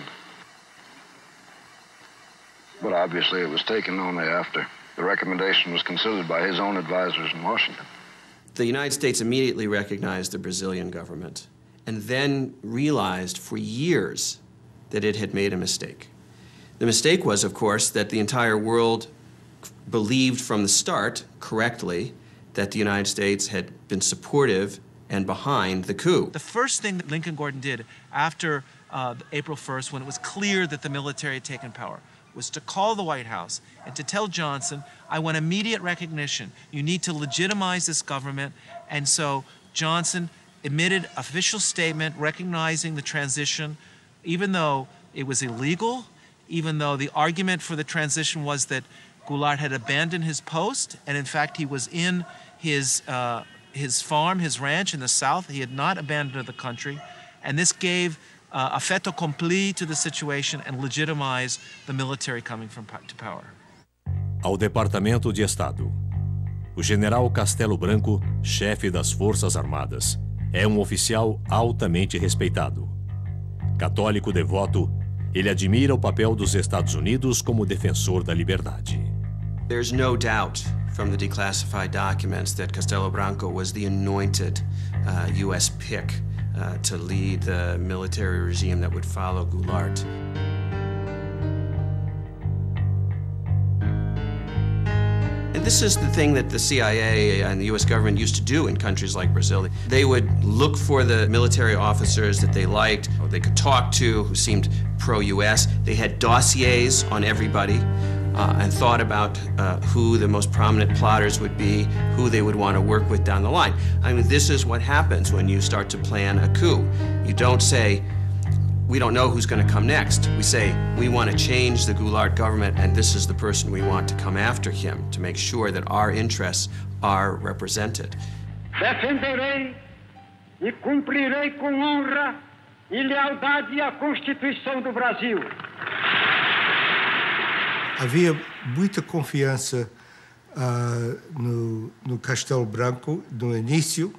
But obviously it was taken only after the recommendation was considered by his own advisors in Washington. The United States immediately recognized the Brazilian government and then realized for years that it had made a mistake. The mistake was, of course, that the entire world believed from the start, correctly, that the United States had been supportive and behind the coup. The first thing that Lincoln Gordon did after April 1st, when it was clear that the military had taken power, was to call the White House and to tell Johnson, I want immediate recognition. You need to legitimize this government. And so Johnson emitted an official statement recognizing the transition, even though it was illegal, even though the argument for the transition was that Goulart had abandoned his post, and in fact he was in his farm, his ranch in the South. He had not abandoned the country, and this gave a fait accompli to the situation and legitimized the military coming to power. Ao Departamento de Estado. O general Castelo Branco, chefe das Forças Armadas, é um oficial altamente respeitado. Católico devoto, ele admira o papel dos Estados Unidos como defensor da liberdade. There's no doubt from the declassified documents that Castelo Branco was the anointed U.S. pick to lead the military regime that would follow Goulart. And this is the thing that the CIA and the U.S. government used to do in countries like Brazil. They would look for the military officers that they liked, or they could talk to, who seemed pro-U.S. They had dossiers on everybody and thought about who the most prominent plotters would be, who they would want to work with down the line. I mean, this is what happens when you start to plan a coup. You don't say, we don't know who's going to come next. We say, we want to change the Goulart government, and this is the person we want to come after him to make sure that our interests are represented. Defenderei e cumprirei com honra e lealdade a Constituição do Brasil. Havia muita confiança no Castelo Branco no início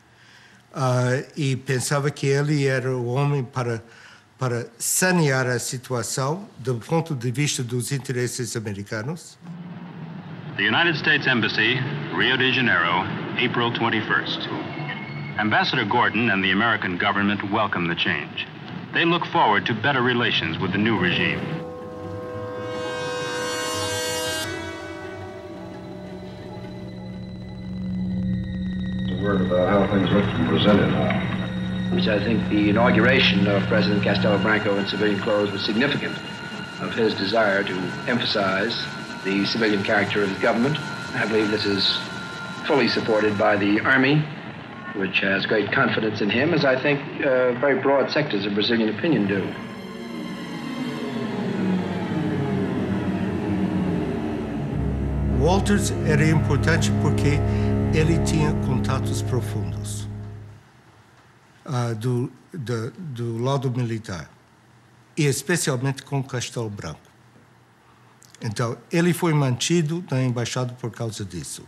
e pensava que ele era o homem para sanear a situação do ponto de vista dos interesses americanos. The United States Embassy, Rio de Janeiro, April 21st. Ambassador Gordon and the American government welcome the change. They look forward to better relations with the new regime. A word about how things look from Brasilia now. Which I think the inauguration of President Castelo Branco in civilian clothes was significant of his desire to emphasize the civilian character of his government. I believe this is fully supported by the Army, which has great confidence in him, as I think very broad sectors of Brazilian opinion do. Walters era importante porque ele tinha contatos profundos do lado militar, e especialmente com Castelo Branco. Então, ele foi mantido na embaixada por causa disso.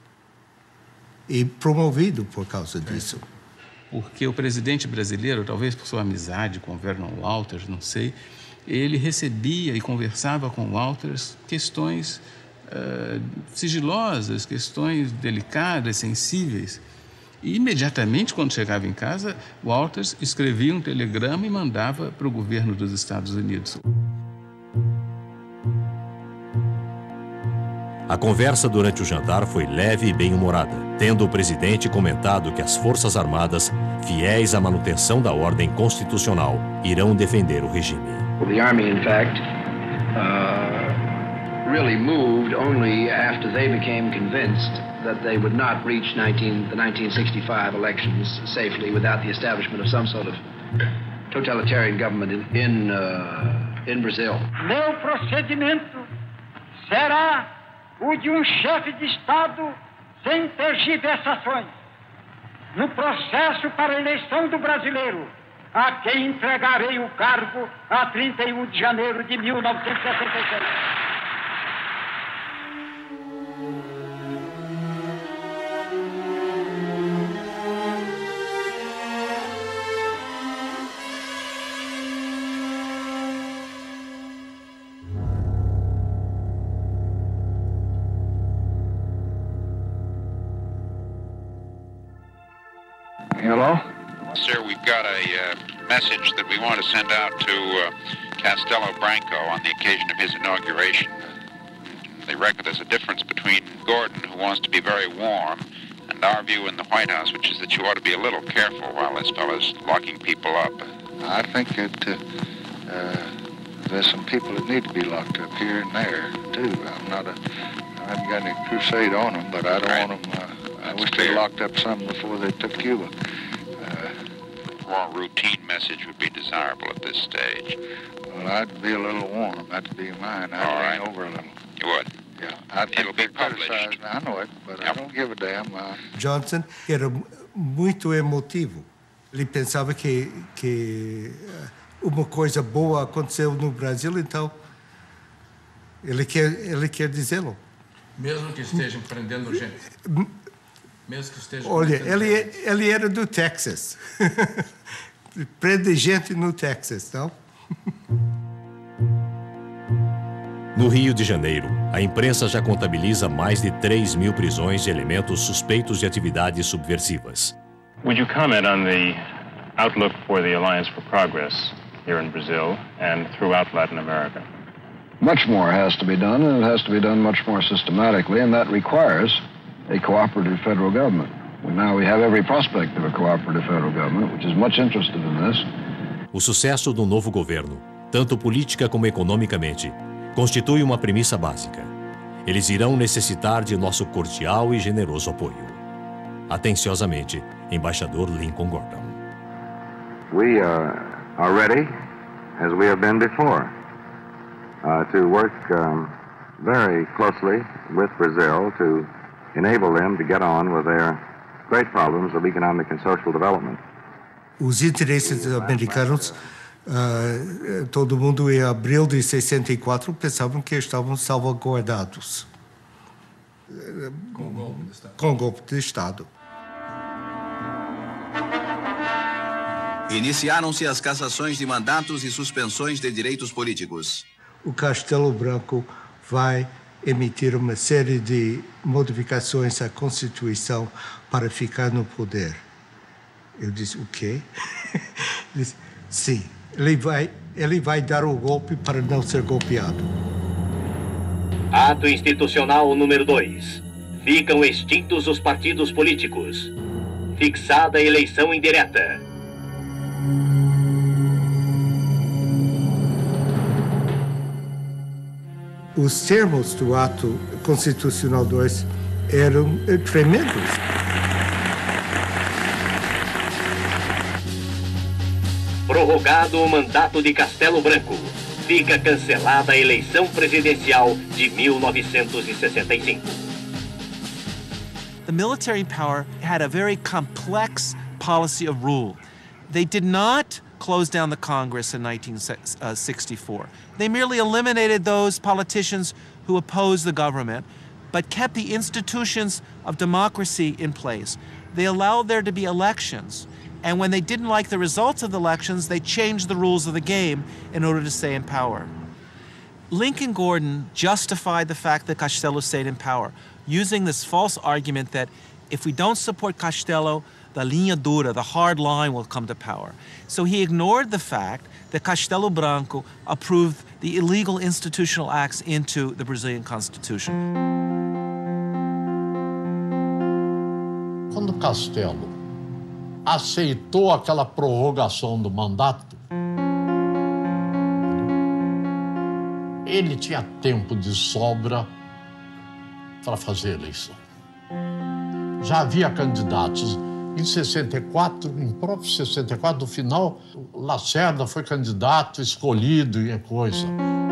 E promovido por causa disso. Porque o presidente brasileiro, talvez por sua amizade com Vernon Walters, não sei, ele recebia e conversava com Walters questões sigilosas, questões delicadas, sensíveis. E imediatamente, quando chegava em casa, Walters escrevia um telegrama e mandava para o governo dos Estados Unidos. A conversa durante o jantar foi leve e bem-humorada, tendo o presidente comentado que as Forças Armadas, fiéis à manutenção da ordem constitucional, irão defender o regime. The Army, in fact, really moved only after they became convinced that they would not reach the 1965 elections safely without the establishment of some sort of totalitarian government in Brazil. Meu procedimento será o de chefe de Estado sem tergiversações. No processo para a eleição do brasileiro, a quem entregarei o cargo a 31 de janeiro de 1966. Hello? Sir, we've got a message that we want to send out to Castelo Branco on the occasion of his inauguration. They reckon there's a difference between Gordon, who wants to be very warm, and our view in the White House, which is that you ought to be a little careful while this fellow's locking people up. I think that there's some people that need to be locked up here and there, too. I haven't got any crusade on them, but I don't want them... I wish they locked up some before they took Cuba. A more routine message would be desirable at this stage. Well, I'd be a little warm. That'd be mine. I'd lean over a little. You would? Yeah. I think it'll be published. I know it, but Yep. I don't give a damn. Johnson era muito emotivo. Ele pensava que uma coisa boa aconteceu no Brasil, então ele quer dizê-lo. Mesmo que estejam prendendo gente. Mesmo que estejam. Olha, ele era do Texas. Prende gente no Texas, não? No Rio de Janeiro, a imprensa já contabiliza mais de 3.000 prisões de elementos suspeitos de atividades subversivas. Would you comment on the outlook for the Alliance for Progress here in Brazil and throughout Latin America? Much more has to be done, and it has to be done much more systematically, and that requires a cooperative federal government. We have every prospect of a cooperative federal government, which is much interested in this. O sucesso do novo governo, tanto política como economicamente, constitui uma premissa básica. Eles irão necessitar de nosso cordial e generoso apoio. Atenciosamente, Embaixador Lincoln Gordon. We are ready, as we have been before, to work very closely with Brazil to enable them to get on with their great problems of economic and social development. Os interesses americanos, todo mundo em abril de 64 pensavam que estavam salvaguardados com o golpe de Estado. Iniciaram-se as cassações de mandatos e suspensões de direitos políticos. O Castelo Branco vai emitir uma série de modificações à Constituição para ficar no poder. Eu disse, o quê? Ele disse, sim, ele vai dar o golpe para não ser golpeado. Ato institucional número 2. Ficam extintos os partidos políticos. Fixada a eleição indireta. Os termos do ato constitucional 2 eram tremendos. Prorrogado o mandato de Castelo Branco. Fica cancelada a eleição presidencial de 1965. The military power had a very complex policy of rule. They did not close down the Congress in 1964. They merely eliminated those politicians who opposed the government, but kept the institutions of democracy in place. They allowed there to be elections, and when they didn't like the results of the elections, they changed the rules of the game in order to stay in power. Lincoln Gordon justified the fact that Castelo stayed in power, using this false argument that if we don't support Castelo, the linha dura, the hard line, will come to power. So he ignored the fact that Castelo Branco approved the illegal institutional acts into the Brazilian Constitution. Quando Castelo aceitou aquela prorrogação do mandato, ele tinha tempo de sobra para fazer a eleição. Já havia candidatos. Em 64, em próprio 64, no final, Lacerda foi candidato escolhido e coisa.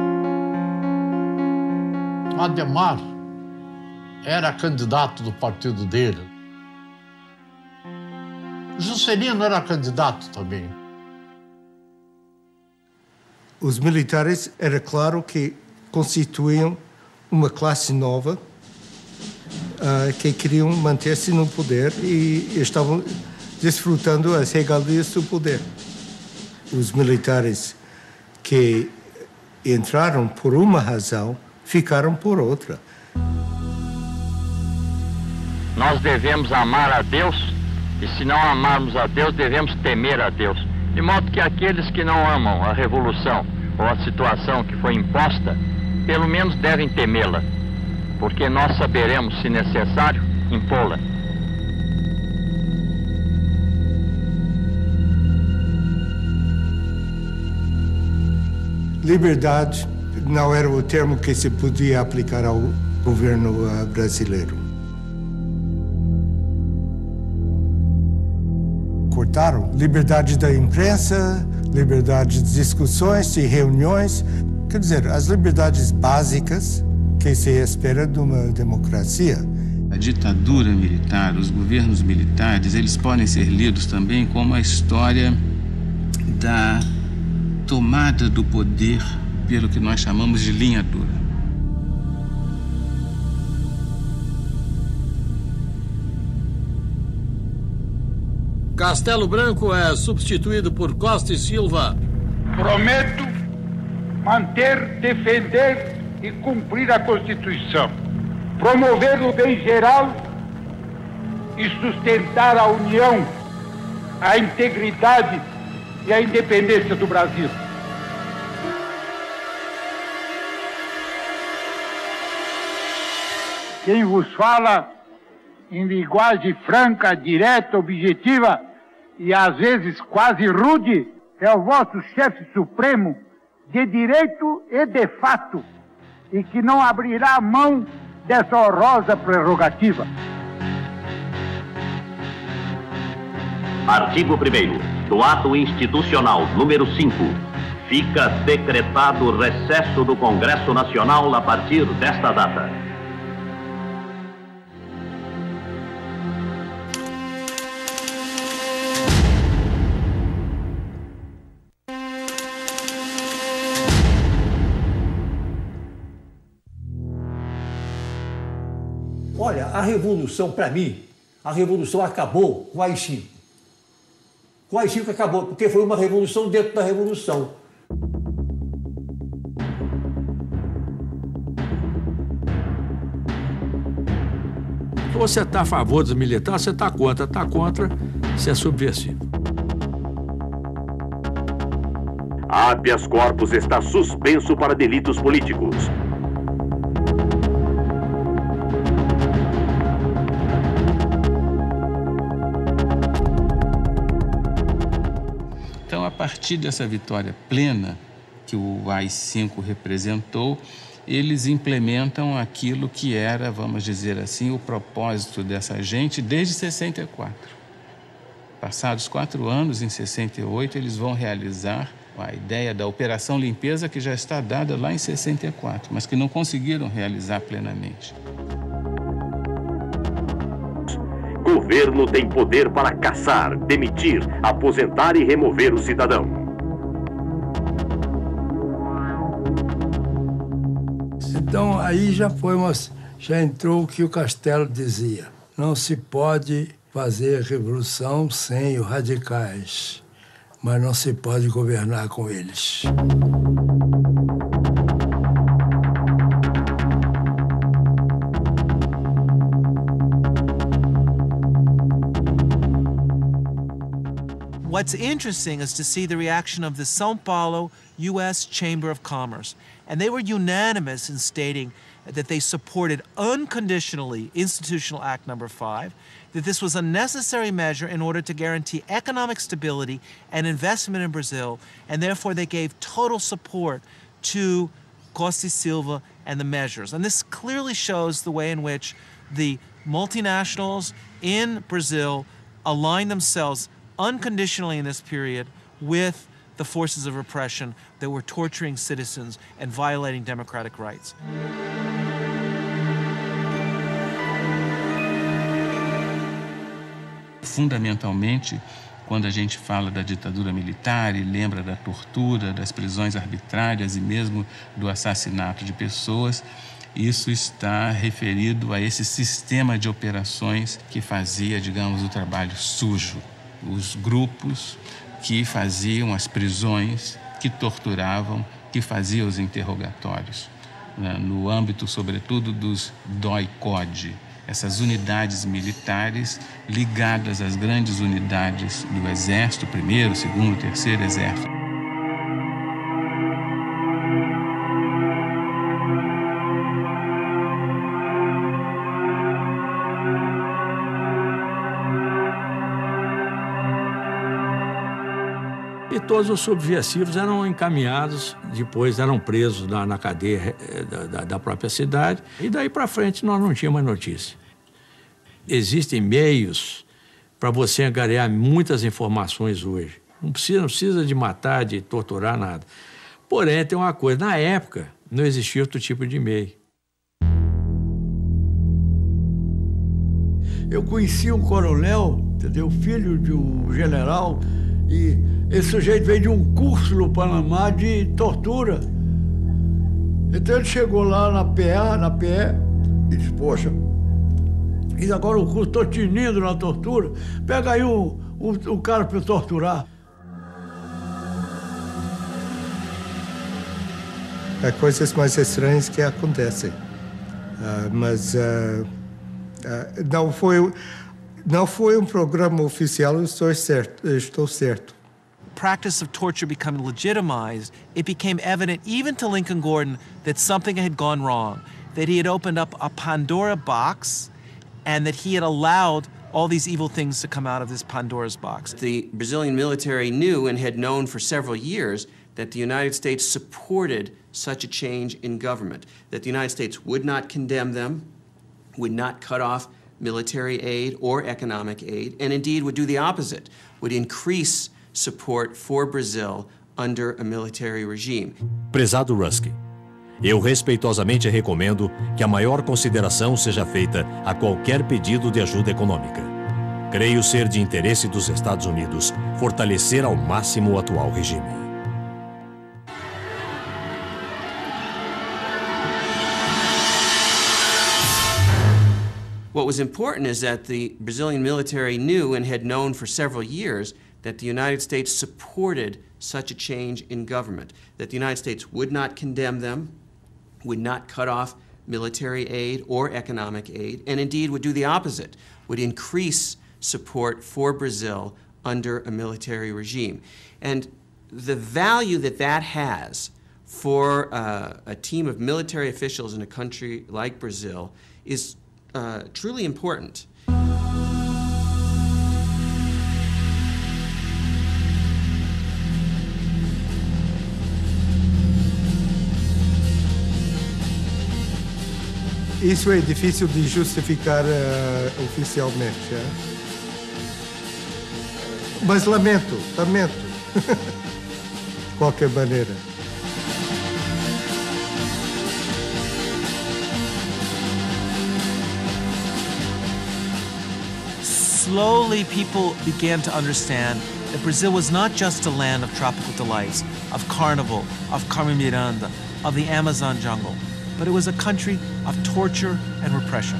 Ademar era candidato do partido dele. Juscelino era candidato também. Os militares, era claro que constituíam uma classe nova que queriam manter-se no poder e estavam desfrutando as regalias do poder. Os militares que entraram por uma razão, ficaram por outra. Nós devemos amar a Deus, e se não amarmos a Deus, devemos temer a Deus. De modo que aqueles que não amam a revolução ou a situação que foi imposta, pelo menos devem temê-la, porque nós saberemos, se necessário, impô-la. Liberdade não era o termo que se podia aplicar ao governo brasileiro. Cortaram liberdade da imprensa, liberdade de discussões, de reuniões, quer dizer, as liberdades básicas que se espera de uma democracia. A ditadura militar, os governos militares, eles podem ser lidos também como a história da tomada do poder pelo que nós chamamos de linha dura. Castelo Branco é substituído por Costa e Silva. Prometo manter, defender e cumprir a Constituição, promover o bem geral e sustentar a união, a integridade e a independência do Brasil. Quem vos fala em linguagem franca, direta, objetiva e às vezes quase rude é o vosso chefe supremo de direito e de fato e que não abrirá mão dessa honrosa prerrogativa. Artigo 1º do Ato Institucional número 5. Fica decretado recesso do Congresso Nacional a partir desta data. Olha, a revolução, para mim, a revolução acabou com o AI-5. O AI-5 acabou, porque foi uma revolução dentro da revolução. Você está a favor dos militares, você está contra, você é subversivo. Habeas corpus está suspenso para delitos políticos. Então, a partir dessa vitória plena que o AI-5 representou, eles implementam aquilo que era, vamos dizer assim, o propósito dessa gente desde 64. Passados 4 anos, em 68, eles vão realizar a ideia da Operação Limpeza, que já está dada lá em 64, mas que não conseguiram realizar plenamente. Governo tem poder para caçar, demitir, aposentar e remover o cidadão. Então aí já entrou o que o Castelo dizia. Não se pode fazer revolução sem os radicais, mas não se pode governar com eles. What's interesting is to see the reaction of the São Paulo U.S. Chamber of Commerce. And they were unanimous in stating that they supported unconditionally Institutional Act No. 5, that this was a necessary measure in order to guarantee economic stability and investment in Brazil, and therefore they gave total support to Costa e Silva and the measures. And this clearly shows the way in which the multinationals in Brazil aligned themselves unconditionally in this period with the forces of repression that were torturing citizens and violating democratic rights. Fundamentalmente, quando a gente fala da ditadura militar e lembra da tortura, das prisões arbitrárias e mesmo do assassinato de pessoas, isso está referido a esse sistema de operações que fazia, digamos, o trabalho sujo. Os grupos que faziam as prisões, que torturavam, que faziam os interrogatórios, né, no âmbito, sobretudo, dos DOI-CODE, essas unidades militares ligadas às grandes unidades do Exército, 1º, 2º, 3º Exército. E todos os subversivos eram encaminhados, depois eram presos na cadeia da própria cidade, e daí para frente nós não tínhamos mais notícia. Existem meios para você angariar muitas informações hoje. Não precisa de matar, de torturar, nada. Porém, tem uma coisa, na época não existia outro tipo de meio. Eu conheci um coronel, entendeu? Filho de um general, e esse sujeito veio de um curso no Panamá de tortura. Então ele chegou lá na PE, e disse, poxa, e agora o curso, estou tinindo na tortura, pega aí um cara para eu torturar. Há coisas mais estranhas que acontecem, mas não foi um programa oficial, estou certo. Practice of torture becoming legitimized, it became evident even to Lincoln Gordon that something had gone wrong, that he had opened up a Pandora box and that he had allowed all these evil things to come out of this Pandora's box. The Brazilian military knew and had known for several years that the United States supported such a change in government, that the United States would not condemn them, would not cut off military aid or economic aid, and indeed would do the opposite, would increase support for Brazil under a military regime. Prezado Rusk, eu respeitosamente recomendo que a maior consideração seja feita a qualquer pedido de ajuda econômica. Creio ser de interesse dos Estados Unidos fortalecer ao máximo o atual regime. What was important is that the Brazilian military knew and had known for several years that the United States supported such a change in government, that the United States would not condemn them, would not cut off military aid or economic aid, and indeed would do the opposite, would increase support for Brazil under a military regime. And the value that that has for a team of military officials in a country like Brazil is truly important. Isso é difícil de justificar oficialmente. É? Mas lamento. De qualquer maneira. Slowly, people began to understand that Brazil was not just a land of tropical delights, of carnival, of Carmen Miranda, of the Amazon jungle, but it was a country of torture and repression.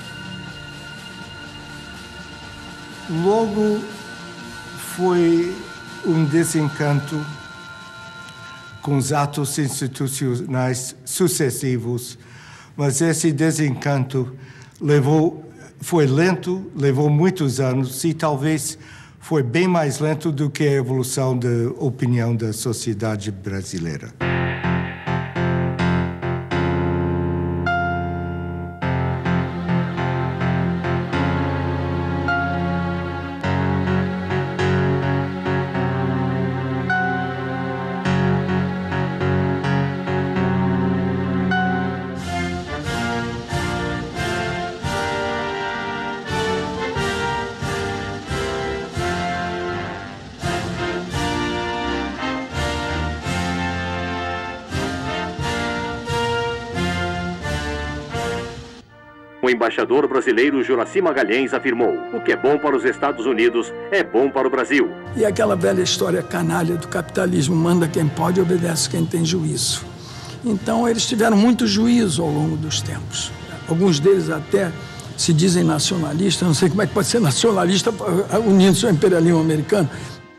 Logo foi desencanto com os atos institucionais sucessivos, mas esse desencanto foi lento, levou muitos anos e talvez foi bem mais lento do que a evolução da opinião da sociedade brasileira. O embaixador brasileiro Juracy Magalhães afirmou: o que é bom para os Estados Unidos é bom para o Brasil. E aquela velha história canalha do capitalismo, manda quem pode e obedece quem tem juízo. Então eles tiveram muito juízo ao longo dos tempos. Alguns deles até se dizem nacionalistas, não sei como é que pode ser nacionalista unindo-se ao imperialismo americano.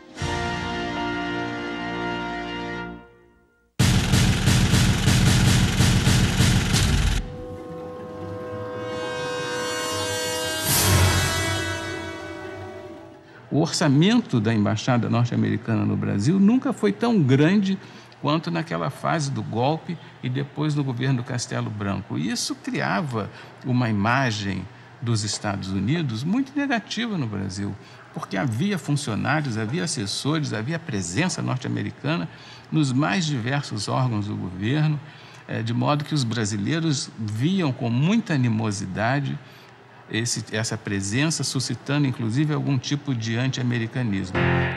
O orçamento da Embaixada norte-americana no Brasil nunca foi tão grande quanto naquela fase do golpe e depois do governo Castelo Branco. E isso criava uma imagem dos Estados Unidos muito negativa no Brasil, porque havia funcionários, havia assessores, havia presença norte-americana nos mais diversos órgãos do governo, de modo que os brasileiros viam com muita animosidade essa presença, suscitando inclusive algum tipo de anti-americanismo.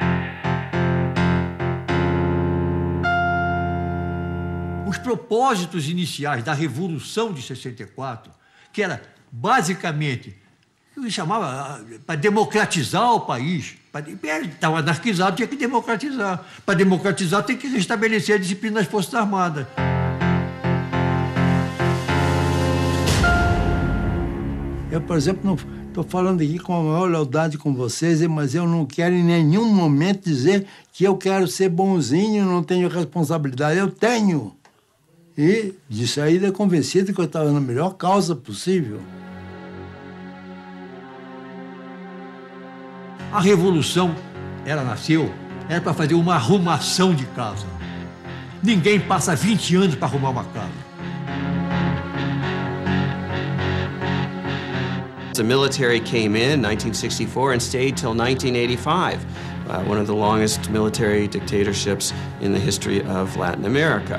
Os propósitos iniciais da Revolução de 64, que era basicamente, eu chamava para democratizar o país, estava anarquizado, tinha que democratizar. Para democratizar tem que restabelecer a disciplina das Forças Armadas. Eu, por exemplo, não estou falando aqui com a maior lealdade com vocês, mas eu não quero em nenhum momento dizer que eu quero ser bonzinho, não tenho responsabilidade. Eu tenho. E de saída convencido que eu estava na melhor causa possível. A Revolução, ela nasceu, era para fazer uma arrumação de casa. Ninguém passa 20 anos para arrumar uma casa. The military came in 1964 and stayed till 1985, one of the longest military dictatorships in the history of Latin America.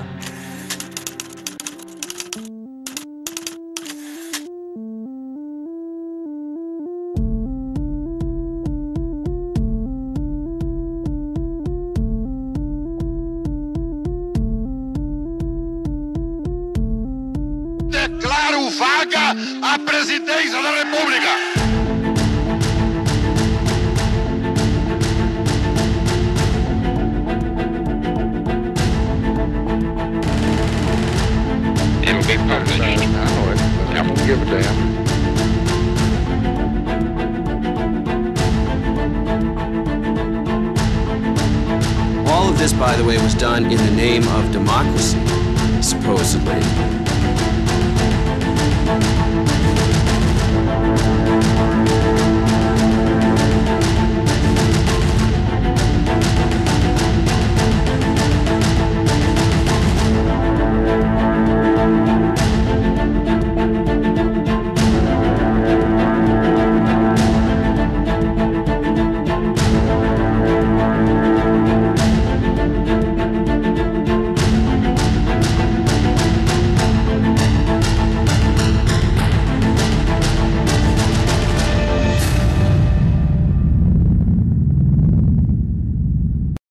Declaro vaga a presidência da República. I don't give a damn. All of this, by the way, was done in the name of democracy, supposedly.